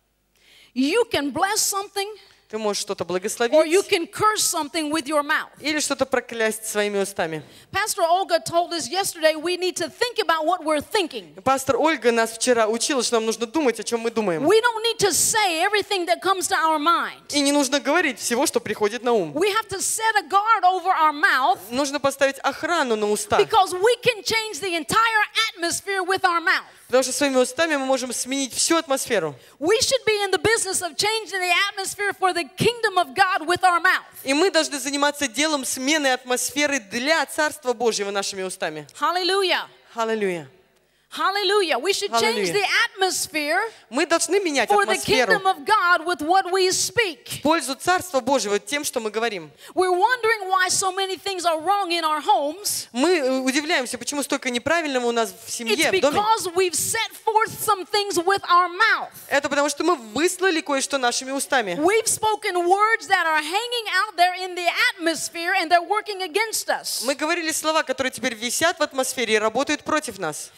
You can bless something Ты можешь что-то or you благословить can curse something with your mouth. или что-то проклясть своими устами. Pastor Olga told us yesterday we need to think about what we're thinking. Пастор Ольга нас вчера учила, что нам нужно думать, о чем мы думаем. We don't need to say everything that comes to our mind. И не нужно говорить всего, что приходит на ум. We have to set a guard over our mouth Нужно поставить охрану на уста. because we can change the entire atmosphere with our mouth. Потому что своими устами мы можем сменить всю атмосферу. We should be in the business of changing the atmosphere for the kingdom of God with our mouth. И мы должны заниматься делом смены атмосферы для Царства Божьего нашими устами. Hallelujah. Аллилуйя. Hallelujah. We should change Hallelujah. the atmosphere Мы должны менять for the атмосферу kingdom of God with what we speak. в пользу Царства Божьего тем, что мы говорим. We're wondering why so many things are wrong in our homes. Мы удивляемся, почему столько неправильного у нас в семье, It's в доме. because we've set forth some things with our mouth. Это потому, что мы выслали кое-что нашими устами. We've spoken words that are hanging out there in the atmosphere and they're working against us. Мы говорили слова, которые теперь висят в атмосфере и работают против нас. And we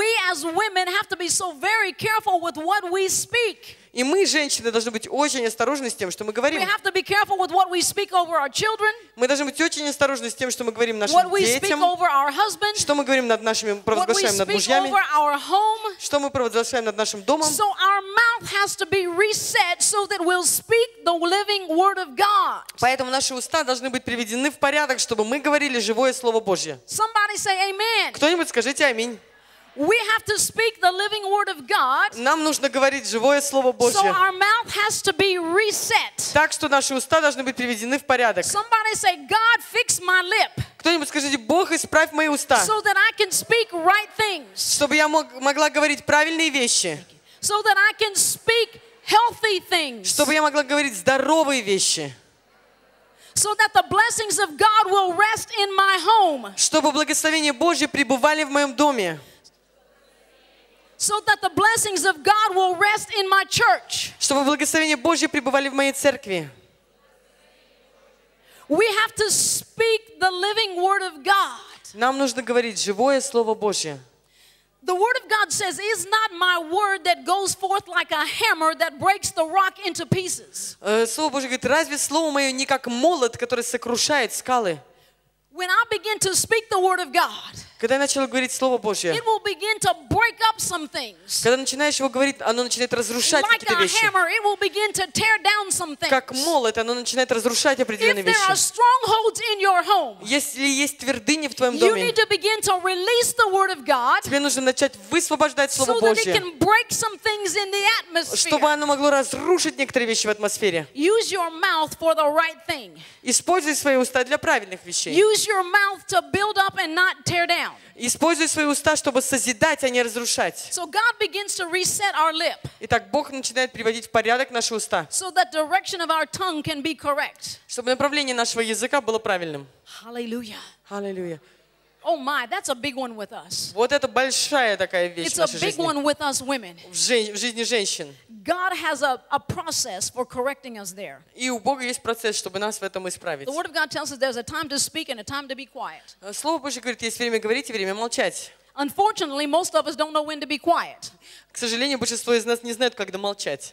we as women have to be so very careful with what we speak. И мы, женщины, должны быть очень осторожны с тем, что мы We говорим. have to be careful with what we speak over our children, Мы должны быть очень осторожны с тем, что мы говорим нашим what we speak детям, over our husbands, что мы говорим над нашими, what we провозглашаем над speak мужьями, over our home. что мы провозглашаем над нашим домом. So our mouth has to be reset so that we'll speak the living word of God. Поэтому наши уста должны быть приведены в порядок, чтобы мы говорили живое Слово Божье. Somebody say amen. Кто-нибудь скажите аминь. We have to speak the living word of God. Нам нужно говорить живое Слово So Божье. our mouth has to be reset. Так что наши уста должны быть приведены в порядок. Somebody say, God, fix my lip Кто-нибудь скажите: Бог, исправь мои уста, so that I can speak right things, чтобы я мог, могла говорить правильные вещи, so that I can speak healthy things, чтобы я могла говорить здоровые вещи, so that the blessings of God will rest in my home, чтобы благословения Божьи пребывали в моем доме, so that the blessings of God will rest in my church. чтобы благословения Божьи пребывали в моей церкви. We have to speak the living word of God. Нам нужно говорить живое Слово Божье. The word of God says, is not my word that goes forth like a hammer that breaks the rock into pieces. Э, Слово Божье говорит: разве Слово Мое не как молот, который сокрушает скалы? When I begin to speak the word of God, Когда я начала говорить Слово Божье, it will begin to break up some things. когда начинаешь его говорить, оно начинает разрушать Like какие-то a вещи. hammer, it will begin to tear down some Как things. молот, оно начинает разрушать определенные If there are вещи. strongholds in your home, Если есть твердыни в твоем you доме, need to begin to release the word of God тебе нужно начать высвобождать Слово so that it Божье, can break some things in the чтобы atmosphere. оно могло разрушить некоторые вещи в атмосфере. Use your mouth for the right thing. Используй свои уста для правильных вещей. Use your mouth to build up and not tear down. Используй свои уста, чтобы созидать, а не разрушать. So God begins to reset our lip Итак, Бог начинает приводить в порядок наши уста, so that direction of our tongue can be correct. чтобы направление нашего языка было правильным. Hallelujah. Аллилуйя. Oh my, that's a big one with us. Вот это большая такая вещь It's в a нашей big жизни. one with us women. В жен- в жизни женщин. God has a, a process for correcting us there. И у Бога есть процесс, чтобы нас в этом исправить. The Word of God tells us there's a time to speak and a time to be quiet. Слово Божье говорит: есть время говорить и время молчать. Unfortunately, most of us don't know when to be quiet. К сожалению, большинство из нас не знают, когда молчать.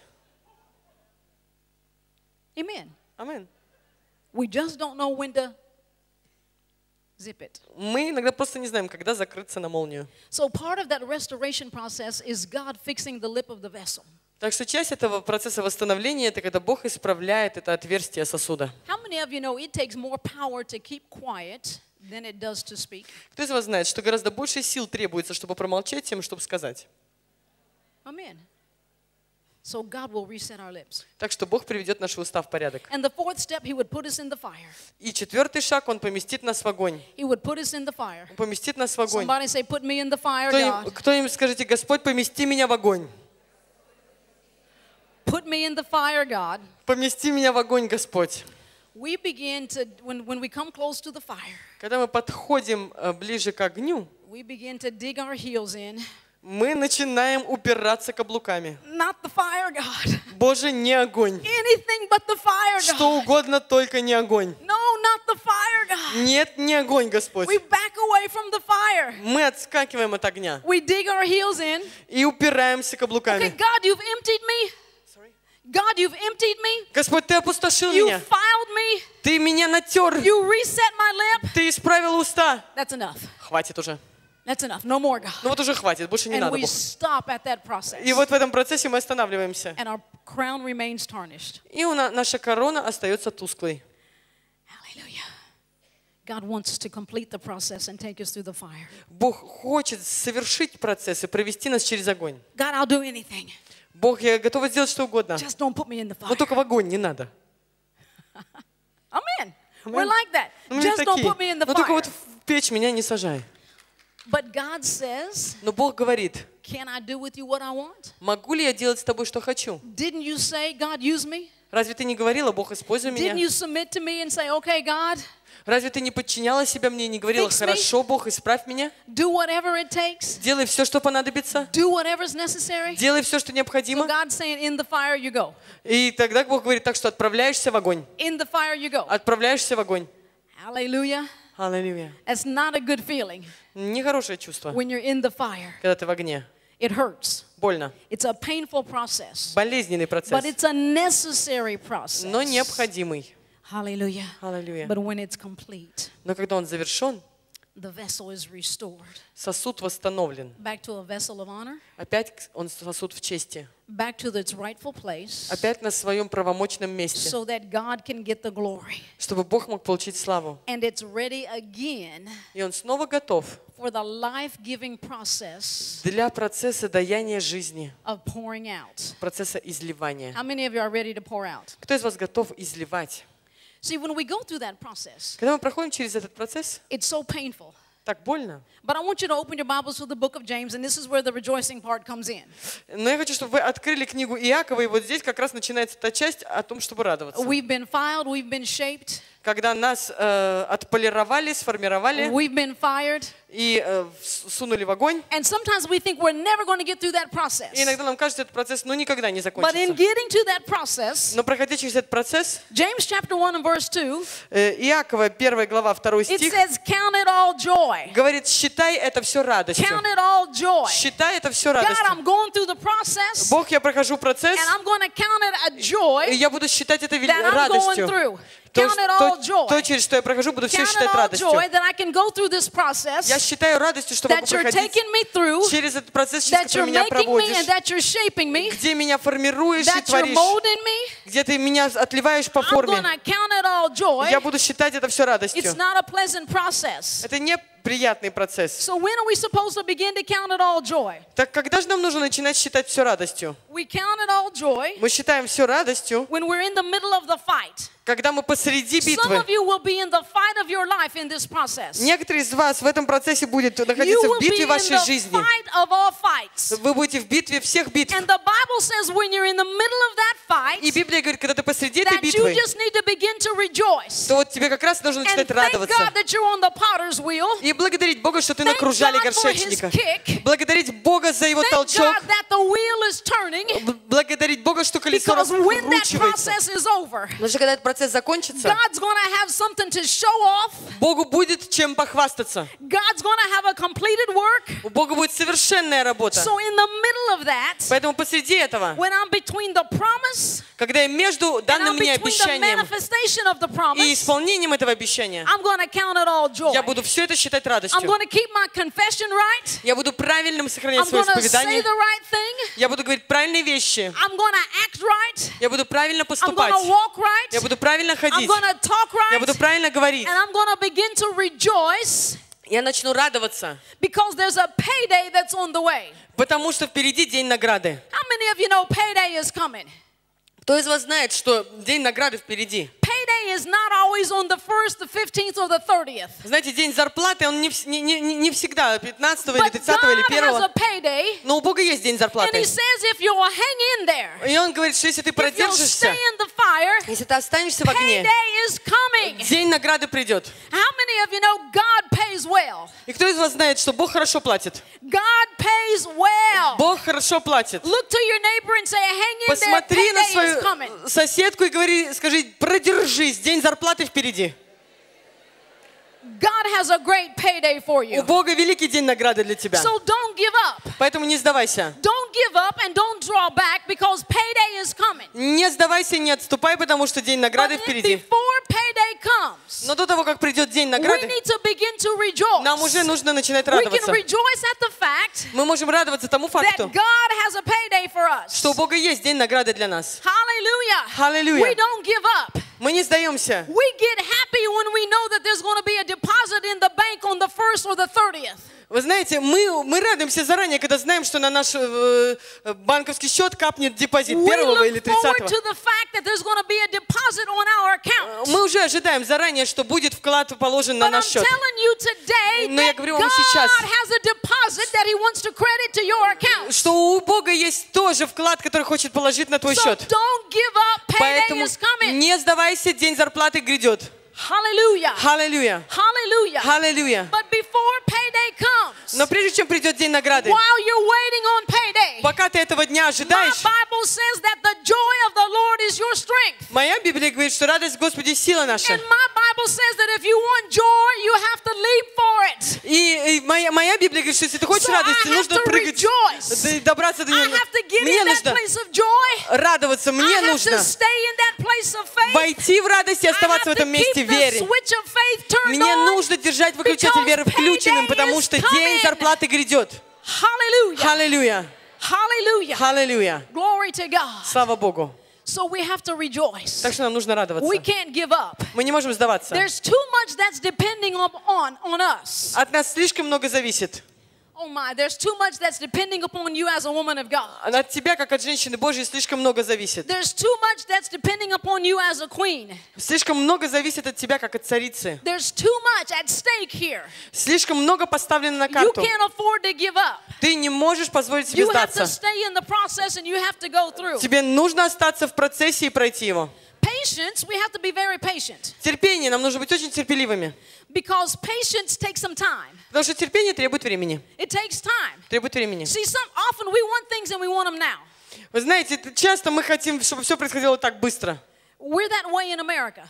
Amen. Аминь. We just don't know when to zip it. Мы иногда просто не знаем, когда закрыться на молнию. So part of that restoration process is God fixing the lip of the vessel. Так что часть этого процесса восстановления — это когда Бог исправляет это отверстие сосуда. How many of you know it takes more power to keep quiet than it does to speak? Кто из вас знает, что гораздо больше сил требуется, чтобы промолчать, чем чтобы сказать? Amen. So God will reset our lips. Так что Бог приведет наши уста в порядок. And the fourth step, He would put us in the fire. И четвертый шаг — Он поместит нас в огонь. He would put us in the fire. Он поместит нас в огонь. Somebody say, put me in the fire, Кто-нибудь, God. кто-нибудь скажите: Господь, помести меня в огонь. Put me in the fire, God. Помести меня в огонь, Господь. We begin to, when, when we come close to the fire, Когда мы подходим э, ближе к огню, we begin to dig our heels in. мы начинаем упираться каблуками. Not the fire, God. Боже, не огонь. Anything but the fire, Что God. угодно, только не огонь. No, not the fire, God. Нет, не огонь, Господь. We back away from the fire. Мы отскакиваем от огня We dig our heels in. и упираемся Okay, каблуками. God, you've emptied me. God, you've emptied me. Господь, Ты опустошил You меня. filed me. Ты меня натер. You reset my lip. Ты исправил уста. That's enough. Хватит уже. That's enough. No more, God. Ну вот уже хватит, больше не And надо, we Бог. stop at that process. И вот в этом процессе мы останавливаемся. And our crown remains tarnished. И у на- наша корона остается тусклой. Hallelujah. God wants to complete the process and take us through the fire. Бог хочет совершить процесс и провести нас через огонь. God, I'll do anything. Бог, я готова сделать что угодно. Just don't put me in the Но fire. только в огонь не надо. Amen. We're like that. Ну, мы Just don't такие. put me in the Но только fire. вот в печь меня не сажай. But God says, Но Бог говорит: can I do with you what I want? могу ли я делать с тобой, что хочу? Didn't you say, God, use me? Разве ты не говорила: Бог, используй Didn't меня? you submit to me and say, okay, God, Разве ты не подчиняла себя мне и не говорила: Fix me. хорошо, Бог, исправь меня? do whatever it takes, Делай все, что понадобится. do whatever's necessary? Делай все, что So необходимо. God's saying, in the fire you go. И тогда Бог говорит: так что отправляешься в огонь. In the fire you go. Отправляешься в огонь. Hallelujah. Аллилуйя. That's not a good feeling Нехорошее чувство, when you're in the fire. когда ты в огне. It hurts. Больно. It's a painful process. Болезненный But процесс, it's a necessary process. но необходимый. Hallelujah. Аллилуйя. But when it's complete, Но когда он завершен, the vessel is restored. сосуд восстановлен. Back to a vessel of honor. Опять он сосуд в чести. Back to its rightful place. Опять на своем правомочном месте, So that God can get the glory. чтобы Бог мог получить славу. And it's ready again И он снова готов for the life-giving process для процесса даяния жизни, of pouring out. процесса изливания. How many of you are ready to pour out? Кто из вас готов изливать? See, when we go through that process, Когда мы проходим через этот процесс, it's so painful. так больно. But I want you to open your Bibles to the book of James, and this is where the rejoicing part comes in. Но я хочу, чтобы вы открыли книгу Иакова, и вот здесь как раз начинается та часть о том, чтобы радоваться. We've been filed, we've been shaped, Когда нас э, отполировали, сформировали we've been fired, и э, сунули в огонь, and sometimes we think we're never going to get through that и process. иногда нам кажется, этот процесс ну никогда не But in закончится. getting to that process, Но проходя через этот процесс, James chapter one and verse two, э, Иакова, первая глава, второй it стих, says, count it all joy. говорит, считай это все радостью. Count it all joy. Считай это все God, радостью. I'm going through the process, Бог, я прохожу процесс, and I'm going to count it a и joy я буду считать это вел- that I'm going радостью. through. То, Count it all то, joy. то, через что я прохожу, буду все Count it считать all радостью. joy that I can go through this process, Я считаю радостью, что могу that you're проходить taking me through, через этот процесс, через that you're который меня making me проводишь, and that you're shaping me, где меня формируешь и that you're творишь, molding me. где ты меня отливаешь по I'm форме. going to count it all joy. Я буду считать это все радостью. It's not a pleasant process. Это не приятный процесс. So when are we supposed to begin to count it all joy? Так когда же нам нужно начинать считать все радостью? We count it all joy Мы считаем все радостью, when we're in the middle of the fight. когда мы посреди Some битвы. of you will be in the fight of your life in this process. Некоторые из вас в этом процессе будут You находиться will в be битве in вашей the жизни. fight of all fights. Вы будете в битве всех битв. And the Bible says when you're in the middle of that fight, И Библия говорит, когда ты посреди этой that you битвы, just need to begin to rejoice. то вот тебе как раз нужно And начинать thank радоваться. God that you're on the potter's wheel. И благодарить Бога, что ты Thank накружали God for his горшечника. kick. Благодарить Бога за его Thank толчок. God that the wheel is turning. Б- Благодарить Бога, что колесо Because when that раскручивается. process is over, Потому что когда этот процесс закончится, God's going to have something to show off. Богу будет чем похвастаться. God's going to have a completed work. У Бога будет совершенная работа. So in the middle of that, Поэтому посреди этого, when I'm between the promise когда я между and данным I'm мне between the обещанием manifestation of the и promise, исполнением этого обещания, I'm going to count it all joy. я буду все это считать I'm радостью. going to keep my confession right. Я буду правильным сохранять I'm свое going to say исповедание. the right thing. Я буду говорить правильные вещи. I'm going to act right. Я буду правильно I'm поступать. going to walk right. Я буду правильно I'm ходить. going to talk Я right. буду правильно говорить. And I'm going to begin to rejoice Я начну радоваться, because there's a payday that's on the way. потому что впереди день награды. How many of you know payday is coming? Кто из вас знает, что день награды впереди? Payday is not always on the first, the fifteenth, or the thirtieth. Знаете, день зарплаты, он не, вс- не, не, не всегда, пятнадцатого или But тридцатого или God has a первого. payday, Но у Бога есть день and зарплаты. He says if you'll hang in there, И Он говорит, что если ты if you'll stay продержишься, in the fire, если ты останешься в огне, payday is coming. день награды придет. How many of you know God pays well? И кто из вас знает, что Бог хорошо платит? God pays well. Бог хорошо платит. Look to your neighbor and say, hang in there, Посмотри на payday is свою coming. соседку и говори, скажи, продержись, день зарплаты впереди. God has a great payday for У you. Бога великий день награды для тебя. So don't give up. Поэтому не сдавайся. Don't give up and don't draw back because payday is coming. Не сдавайся, не отступай, потому что день награды But впереди. before payday comes, Но до того, как придет день we награды, need to begin to rejoice. нам уже нужно начинать We can радоваться. rejoice at the fact Мы можем радоваться тому that факту, God has a payday for us. что у Бога есть день награды для нас. Hallelujah. Hallelujah. We don't give up. Мы не сдаемся. We get happy when we know that there's going to be a deposit in the bank on the first or the thirtieth. Вы знаете, мы, мы радуемся заранее, когда знаем, что на наш э, банковский счет капнет депозит We первого или look forward тридцатого. to the fact that there's going to be a deposit on our account. Мы уже ожидаем заранее, что будет вклад положен на But I'm наш счет. telling you today Но я that говорю вам God сейчас, has a deposit that He wants to credit to your account. что у Бога есть тоже вклад, который хочет положить на твой So счет. don't give up. Payday Поэтому is coming. не сдавайся, день зарплаты грядет. Hallelujah. Аллилуйя. Hallelujah. Аллилуйя. But before payday comes, Но прежде чем придет день награды, while you're waiting on payday, day. Пока ты этого дня My ожидаешь, Bible says that the joy of the Lord is your strength. моя Библия говорит, что радость Господи сила наша. And my Bible says that if you want joy, you have to leap for it. И, и моя, моя Библия говорит, что если ты хочешь So радости, I have нужно to прыгать, rejoice. да и добраться до I нее. have to get Мне in that нужно place of joy. радоваться, мне I have нужно to stay in that place of faith. войти в радость и I оставаться в have to этом месте keep the вере. switch of faith turned Мне on. нужно держать выключатель веры включенным, потому что день зарплаты грядет. Hallelujah. Аллилуйя. Hallelujah. Аллилуйя. Glory to God. Слава Богу. So we have to rejoice. Так что нам нужно радоваться. We can't give up. Мы не можем сдаваться. There's too much that's depending on, on, on us. От нас слишком много зависит. Oh my, there's too much that's depending upon you as a woman of God. От тебя, как от женщины Божьей, слишком много зависит. There's too much that's depending upon you as a queen. Слишком много зависит от тебя, как от царицы. There's too much at stake here. Слишком много поставлено на You карту. can't afford to give up. Ты не можешь позволить себе You have to сдаться. stay in the process and you have to go through. Тебе нужно остаться в процессе и пройти его. Patience, we have to be very patient. Терпение, нам нужно быть очень терпеливыми. Because patience takes some time. Потому что терпение требует времени. It takes time. Требует времени. See, some often we want things and we want them now. Вы знаете, часто мы хотим, чтобы все происходило так быстро. We're that way in America.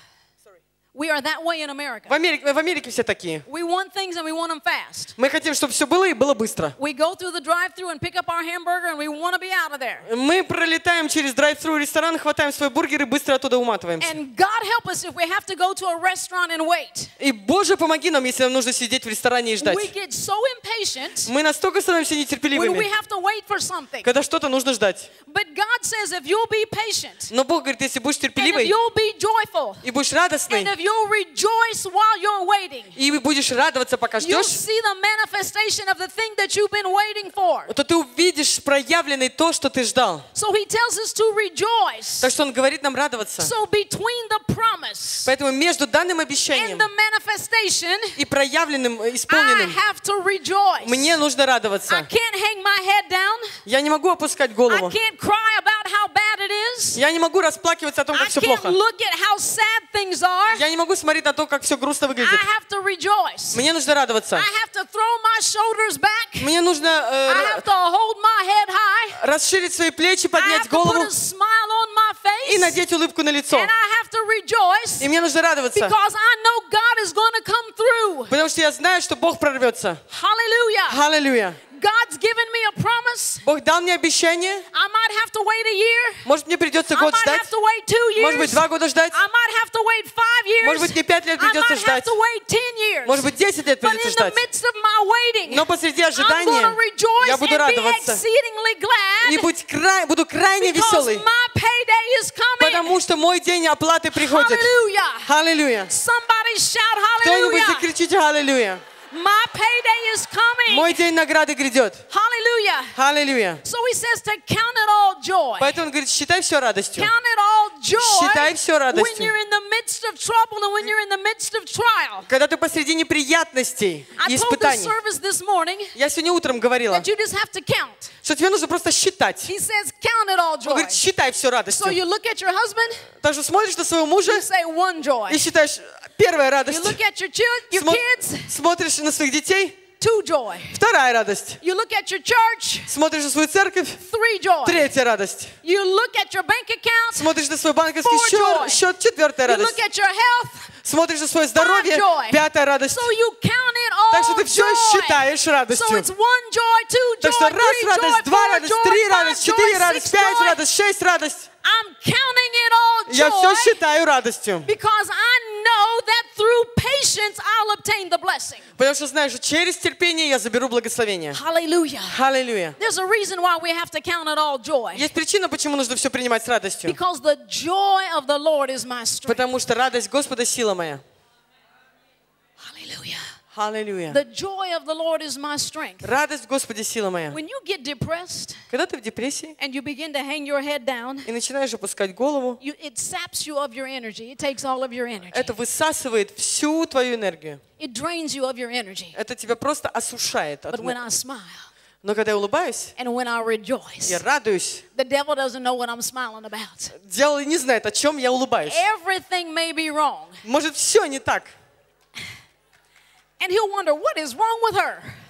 We are that way in America. В Америке, в Америке все такие. We want things and we want them fast. Мы хотим, чтобы все было и было быстро. We go through the drive-thru and pick up our hamburger and we want to be out of there. Мы пролетаем через драйв-тру ресторан, хватаем свой бургер и быстро оттуда уматываемся. And God help us if we have to go to a restaurant and wait. И, Боже, помоги нам, если нам нужно сидеть в ресторане и ждать. We get so impatient Мы настолько становимся when we нетерпеливыми, have to wait for something. когда что-то нужно ждать. But God says if you'll be patient Но Бог говорит, если будешь and if терпеливой you'll be joyful и будешь радостной, and if you'll rejoice while you're waiting, и будешь радоваться, пока you'll ждешь, see the manifestation of the thing that you've been waiting for. то ты увидишь проявленный то, что ты ждал. So he tells us to rejoice. Так что Он говорит нам радоваться. So between the promise Поэтому между данным and обещанием the manifestation, и проявленным, I исполненным, have to rejoice. мне нужно I радоваться. can't hang my head down. Я не могу опускать I голову. can't cry about how bad it is. Я не могу расплакиваться о том, I как все can't плохо. look at how sad things are. Я не могу смотреть на то, как все грустно I выглядит. have to rejoice. Мне нужно радоваться. I have to throw my shoulders back. Мне нужно э, I have to hold my head high. расширить свои плечи, I поднять have to put голову a smile on my и face. надеть улыбку на лицо. And I have to rejoice И мне нужно радоваться, because I know God is going to come through. потому что я знаю, что Бог прорвется. Hallelujah. Аллилуйя. God's given me a promise. Бог дал мне обещание. I might have to wait a year. Может, мне придется I год might ждать. have to wait two Может быть, years. два года ждать. I might have to wait five years. Может быть, мне пять лет I придется might have ждать. to wait ten years. Может быть, десять лет But придется in the ждать. midst of my waiting, Но посреди I'm ожидания going to rejoice я буду and be радоваться. exceedingly И glad будь край- буду крайне because веселый, my payday is coming. потому что мой день оплаты приходит. Hallelujah. Аллилуйя. Somebody shout Кто-нибудь hallelujah. закричите аллилуйя. My payday is coming. Мой день награды грядет. Hallelujah. Аллилуйя. So he says to count it all joy. Поэтому он говорит, считай все радостью. Count it all joy Считай всё when радостью. you're in the midst of trouble and when you're in the midst of trial. Когда ты посреди неприятностей I и told the испытаний. service this morning Я сегодня утром говорила, that you just have to count. что тебе нужно просто считать. He says count it all Он joy. говорит, считай все So радостью. you look at your husband, Так что смотришь на своего мужа you say one joy. и считаешь, первая You радость. look at your children, your Смо- kids, Смотришь на своих детей, two joy. вторая радость. You look at your church, Смотришь на свою церковь, three joy. третья радость. You look at your bank account, Смотришь на свой банковский Four joy. счет, счет, четвертая you look радость. at your health, Смотришь на свое здоровье, Five joy. пятая радость. so you count it all Так что ты все joy. считаешь So радостью. it's one joy, two Так что joy, раз three радость, joy, два four радость, joy, три five радость, четыре joy, радость, six пять joy. радость, шесть радость. I'm counting it all Я все joy считаю радостью. because I know that through patience I'll obtain the blessing. Потому что знаю, что через терпение я заберу благословение. Hallelujah. Аллилуйя. There's a reason why we have to count it all joy. Есть причина, почему нужно все принимать с радостью. Because the joy of the Lord is my strength. Потому что радость Господа сила моя. Hallelujah. Аллилуйя. The joy of the Lord is my strength. Радость Господи сила моя. When you get depressed Когда ты в депрессии and you begin to hang your head down, и начинаешь опускать голову, you, it saps you of your energy. It takes all of your energy. это высасывает всю твою энергию. It drains you of your energy. Это тебя просто осушает. от But when му- I smile Но когда я улыбаюсь, and when I rejoice, я радуюсь, the devil doesn't know what I'm smiling about. дьявол не знает, о чем я улыбаюсь. Everything may be wrong. Может, все не так. And he'll wonder, what is wrong with her?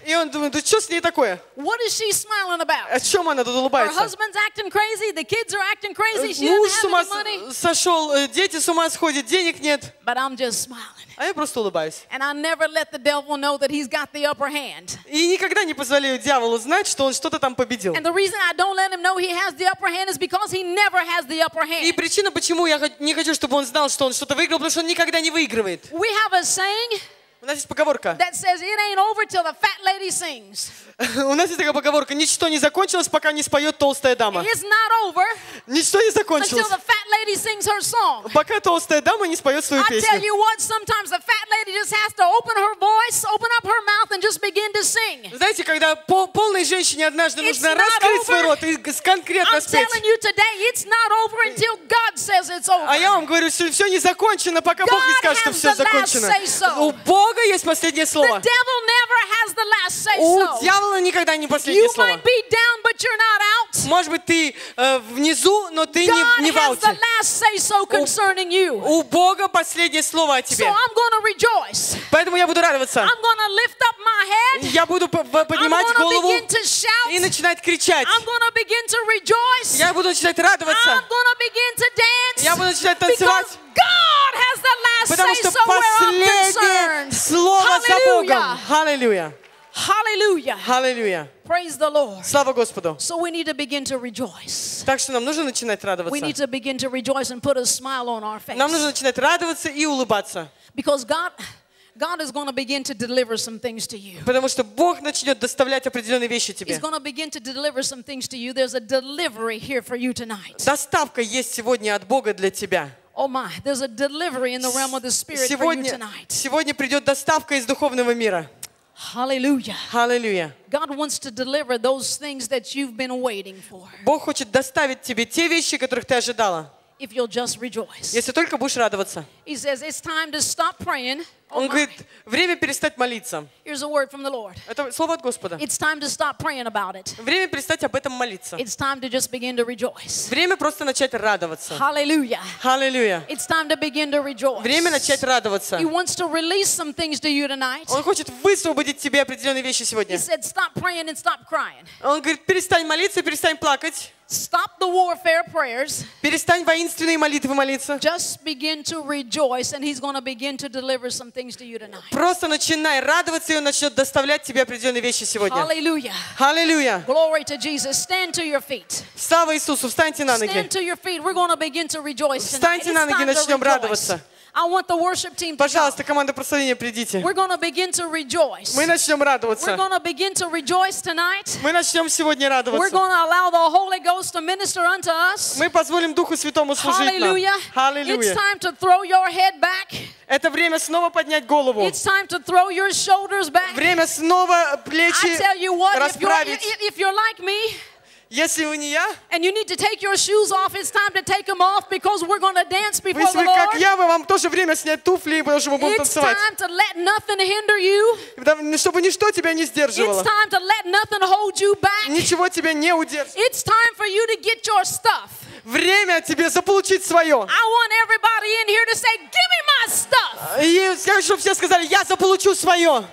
И он думает, да что с ней такое? What is she smiling about? О чем она тут Her улыбается? husband's acting crazy, the kids are acting crazy, she Муж doesn't с ума have any money. с- сошел, э, дети с ума сходят, денег нет. But I'm just smiling. А я просто улыбаюсь. And I never let the devil know that he's got the upper hand. И никогда не позволяю дьяволу знать, что он что-то там победил. And the reason I don't let him know he has the upper hand is because he never has the upper И hand. причина, почему я хо- не хочу, чтобы он знал, что он что-то выиграл, потому что он никогда не выигрывает. We have a saying У нас есть поговорка. that says it ain't over till the fat lady sings. У нас есть такая поговорка. Ничто не закончилось, пока не споет толстая дама. It's not over Ничто не until закончилось, the fat lady sings her song. пока толстая дама не споет свою I tell песню. you what, sometimes the fat lady just has to open her voice, open up her mouth, and just begin to sing. Знаете, когда пол- полной женщине однажды It's нужно not раскрыть свой over. рот и с- конкретно I'm спеть. telling you today, it's not over until God says it's over. А я вам говорю, что все не закончено, пока Бог не God скажет, что has все the last закончено. say so. У Бога есть последнее The слово. devil never has the last say У so. дьявола никогда не последнее You слово. might be down, but you're not out. Может быть, ты э, внизу, но ты не, God не в has the ауте. last say so concerning you. У Бога последнее слово о So тебе. I'm going to rejoice. Поэтому я буду радоваться. I'm going to lift up my head. Я буду п- п- I'm поднимать going to голову begin to shout. и начинать кричать. I'm going to begin to rejoice. Я буду начинать радоваться. I'm going to begin to dance. Я буду начинать Because танцевать. God has the last Потому say что so where I'm последнее concerned. слово за Богом. Hallelujah. Аллилуйя. Hallelujah. Аллилуйя. Praise the Lord. Слава Господу. So we need to begin to rejoice. Так что нам нужно начинать We радоваться. need to begin to rejoice and put a smile on our face. Нам нужно начинать радоваться и улыбаться. Because God, God is going to begin to deliver some things to you. Потому что Бог начнет доставлять определенные вещи He's тебе. going to begin to deliver some things to you. There's a delivery here for you tonight. Доставка есть сегодня от Бога для тебя. Oh my, there's a delivery in the realm of the Spirit for you Сегодня, tonight. сегодня придет доставка из духовного мира. Hallelujah. Аллилуйя. God wants to deliver those things that you've been waiting for. Бог хочет доставить тебе те вещи, которых ты ожидала, If you'll just rejoice. если только будешь радоваться. He says it's time to stop praying. Oh Он my. говорит, время перестать молиться. Here's a word from the Lord. Это слово от Господа. It's time to stop praying about it. Время перестать об этом молиться. It's time to just begin to rejoice. Время просто начать радоваться. Hallelujah. Аллилуйя. It's time to begin to rejoice. Время начать радоваться. He wants to release some things to you tonight. Он хочет высвободить тебе определенные вещи He сегодня. said, stop praying and stop crying. Он говорит, перестань молиться, перестань плакать. Stop the warfare prayers. Перестань воинственные молитвы молиться. Just begin to rejoice, and He's going to begin to deliver some things to you tonight. Просто начинай радоваться, и Он начнет доставлять тебе определенные вещи сегодня. Hallelujah. Аллилуйя. Glory to Jesus. Stand to your feet. Слава Иисусу, встаньте на ноги. Stand to your feet. We're going to begin to rejoice tonight. Встаньте на It's ноги, time to начнем rejoice. радоваться. I want the worship team to come. Пожалуйста, команда прославления, придите. We're going to begin to rejoice. Мы начнем We're радоваться. going to begin to rejoice tonight. Мы начнем сегодня We're радоваться. going to allow the Holy Ghost to minister unto us. Мы позволим Духу Святому служить нам. Hallelujah. It's Аллилуйя. time to throw your head back. Это время снова поднять голову. It's time to throw your shoulders back. Время снова I плечи tell you what, if you're, расправить. if you're like me, Если вы не я, and you need to take your shoes off, it's time to take them off because we're going to dance before если the вы как Lord. я, вы вам тоже время снять туфли, потому что мы будем It's танцевать. time to let nothing hinder you. Потому- Чтобы ничто тебя не It's сдерживало. time to let nothing hold you back. Ничего тебя не удержит. It's time for you to get your stuff. Время тебе заполучить свое. I want everybody in here to say, give me my stuff. И я хочу, чтобы все сказали, я заполучу свое.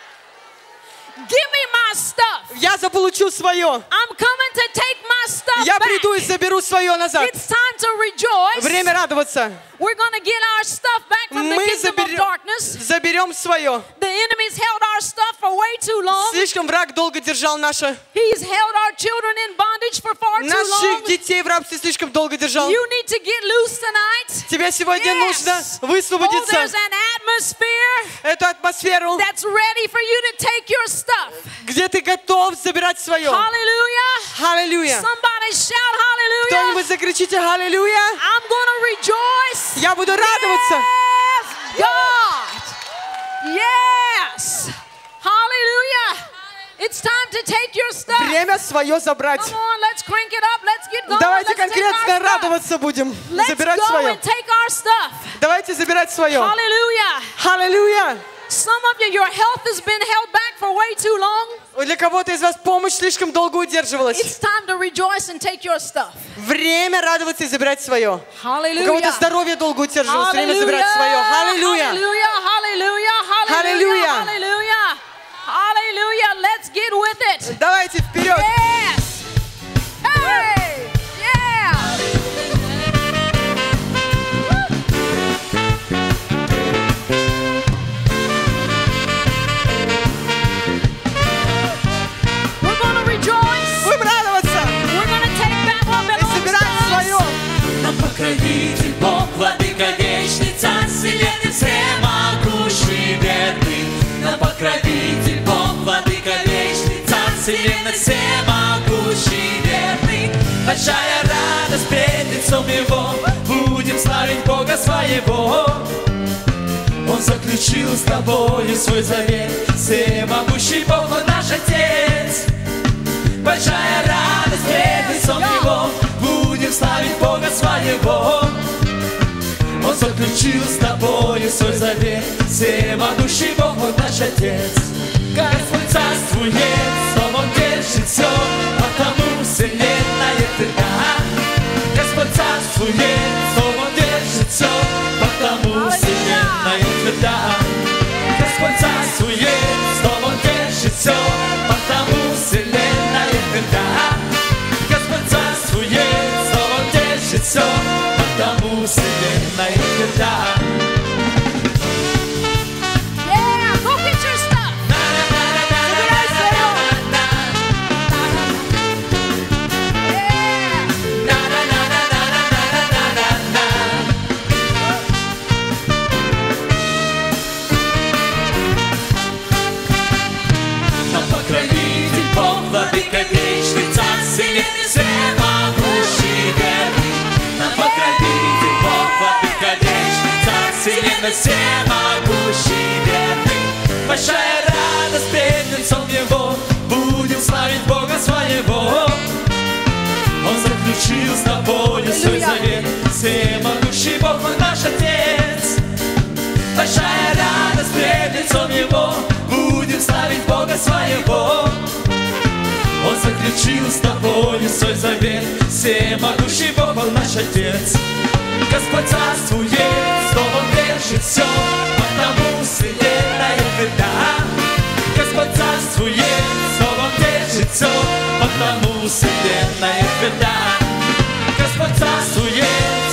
Give me my stuff. Я заполучу свое. I'm coming to take my stuff Я back. приду и заберу свое назад. It's time to rejoice. Время радоваться. We're going to get our stuff back from the Мы kingdom of заберем, darkness. заберем свое. The enemy's held our stuff for way too long. Слишком враг долго держал наше. He's held our children in bondage for far too Наших long. детей в рабстве слишком долго держал. You need to get loose tonight. Тебе сегодня Yes. нужно Oh, высвободиться. there's an atmosphere Эту атмосферу, that's ready for you to take your stuff. где ты готов забирать свое. Hallelujah. Аллилуйя. Somebody shout hallelujah. Кто-нибудь закричите аллилуйя. I'm going to rejoice. Я буду радоваться. Yes, God. Yes. Hallelujah. It's time to take your stuff. Время свое забрать. Come on, let's crank it up. Let's get going. Давайте Let's take our конкретно stuff. радоваться будем. Let's Забирать go свое. and take our stuff. Давайте забирать свое. Hallelujah. Аллилуйя. Some of you, your health has been held back for way too long. Для кого-то из вас помощь слишком долго удерживалась. It's time to rejoice and take your stuff. Время радоваться и забирать свое. У Hallelujah. кого-то здоровье долго удерживалось. Время Hallelujah. забирать свое. Аллилуйя. Hallelujah. Hallelujah. Hallelujah. Hallelujah. Hallelujah. Hallelujah. Давайте вперед! Yes! Hey! Yeah! We're gonna rejoice. Будем радоваться We're gonna take back what и belongs собирать to свое. us. Нам покровитель Бог, владыка вечный, царь вселенной, всемогущий, верный. Нам покровитель Бог, владыка вечный, царь вселенной, всемогущий, верный. Большая радость пред лицом Его, будем славить Бога своего. Он заключил с тобою свой завет, всемогущий Бог, Он наш Отец. Большая радость пред лицом Его, будем славить Бога своего. Он заключил с тобою свой завет, всемогущий Бог, Он наш Отец. Господь царствует, Снова Он держит все, потому вселенная тверда. Господь царствует, Снова Он держит все, потому вселенная тверда. Господь царствует, Снова Он держит все, потому вселенная тверда. Господь царствует, Снова Он держит все, потому вселенная тверда. Yeah, go get your stuff. Yeah. Нам покровитель Бог, владыка вечный, царь вселенной, всемогущий, верный. Нам покровитель Бог, владыка вечный, царь вселенной, всемогущий, верный. Большая радость пред лицом Его, будем славить Бога своего. Он заключил с тобою свой завет, всемогущий Бог, Он наш Отец. Большая радость пред лицом Его, будем славить Бога своего. Он заключил с тобою свой завет, всемогущий Бог, Он наш Отец. Господь царствует, Снова Он держит все, потому вселенная тверда. Господь царствует, Снова Он держит все, потому вселенная тверда. Господь царствует,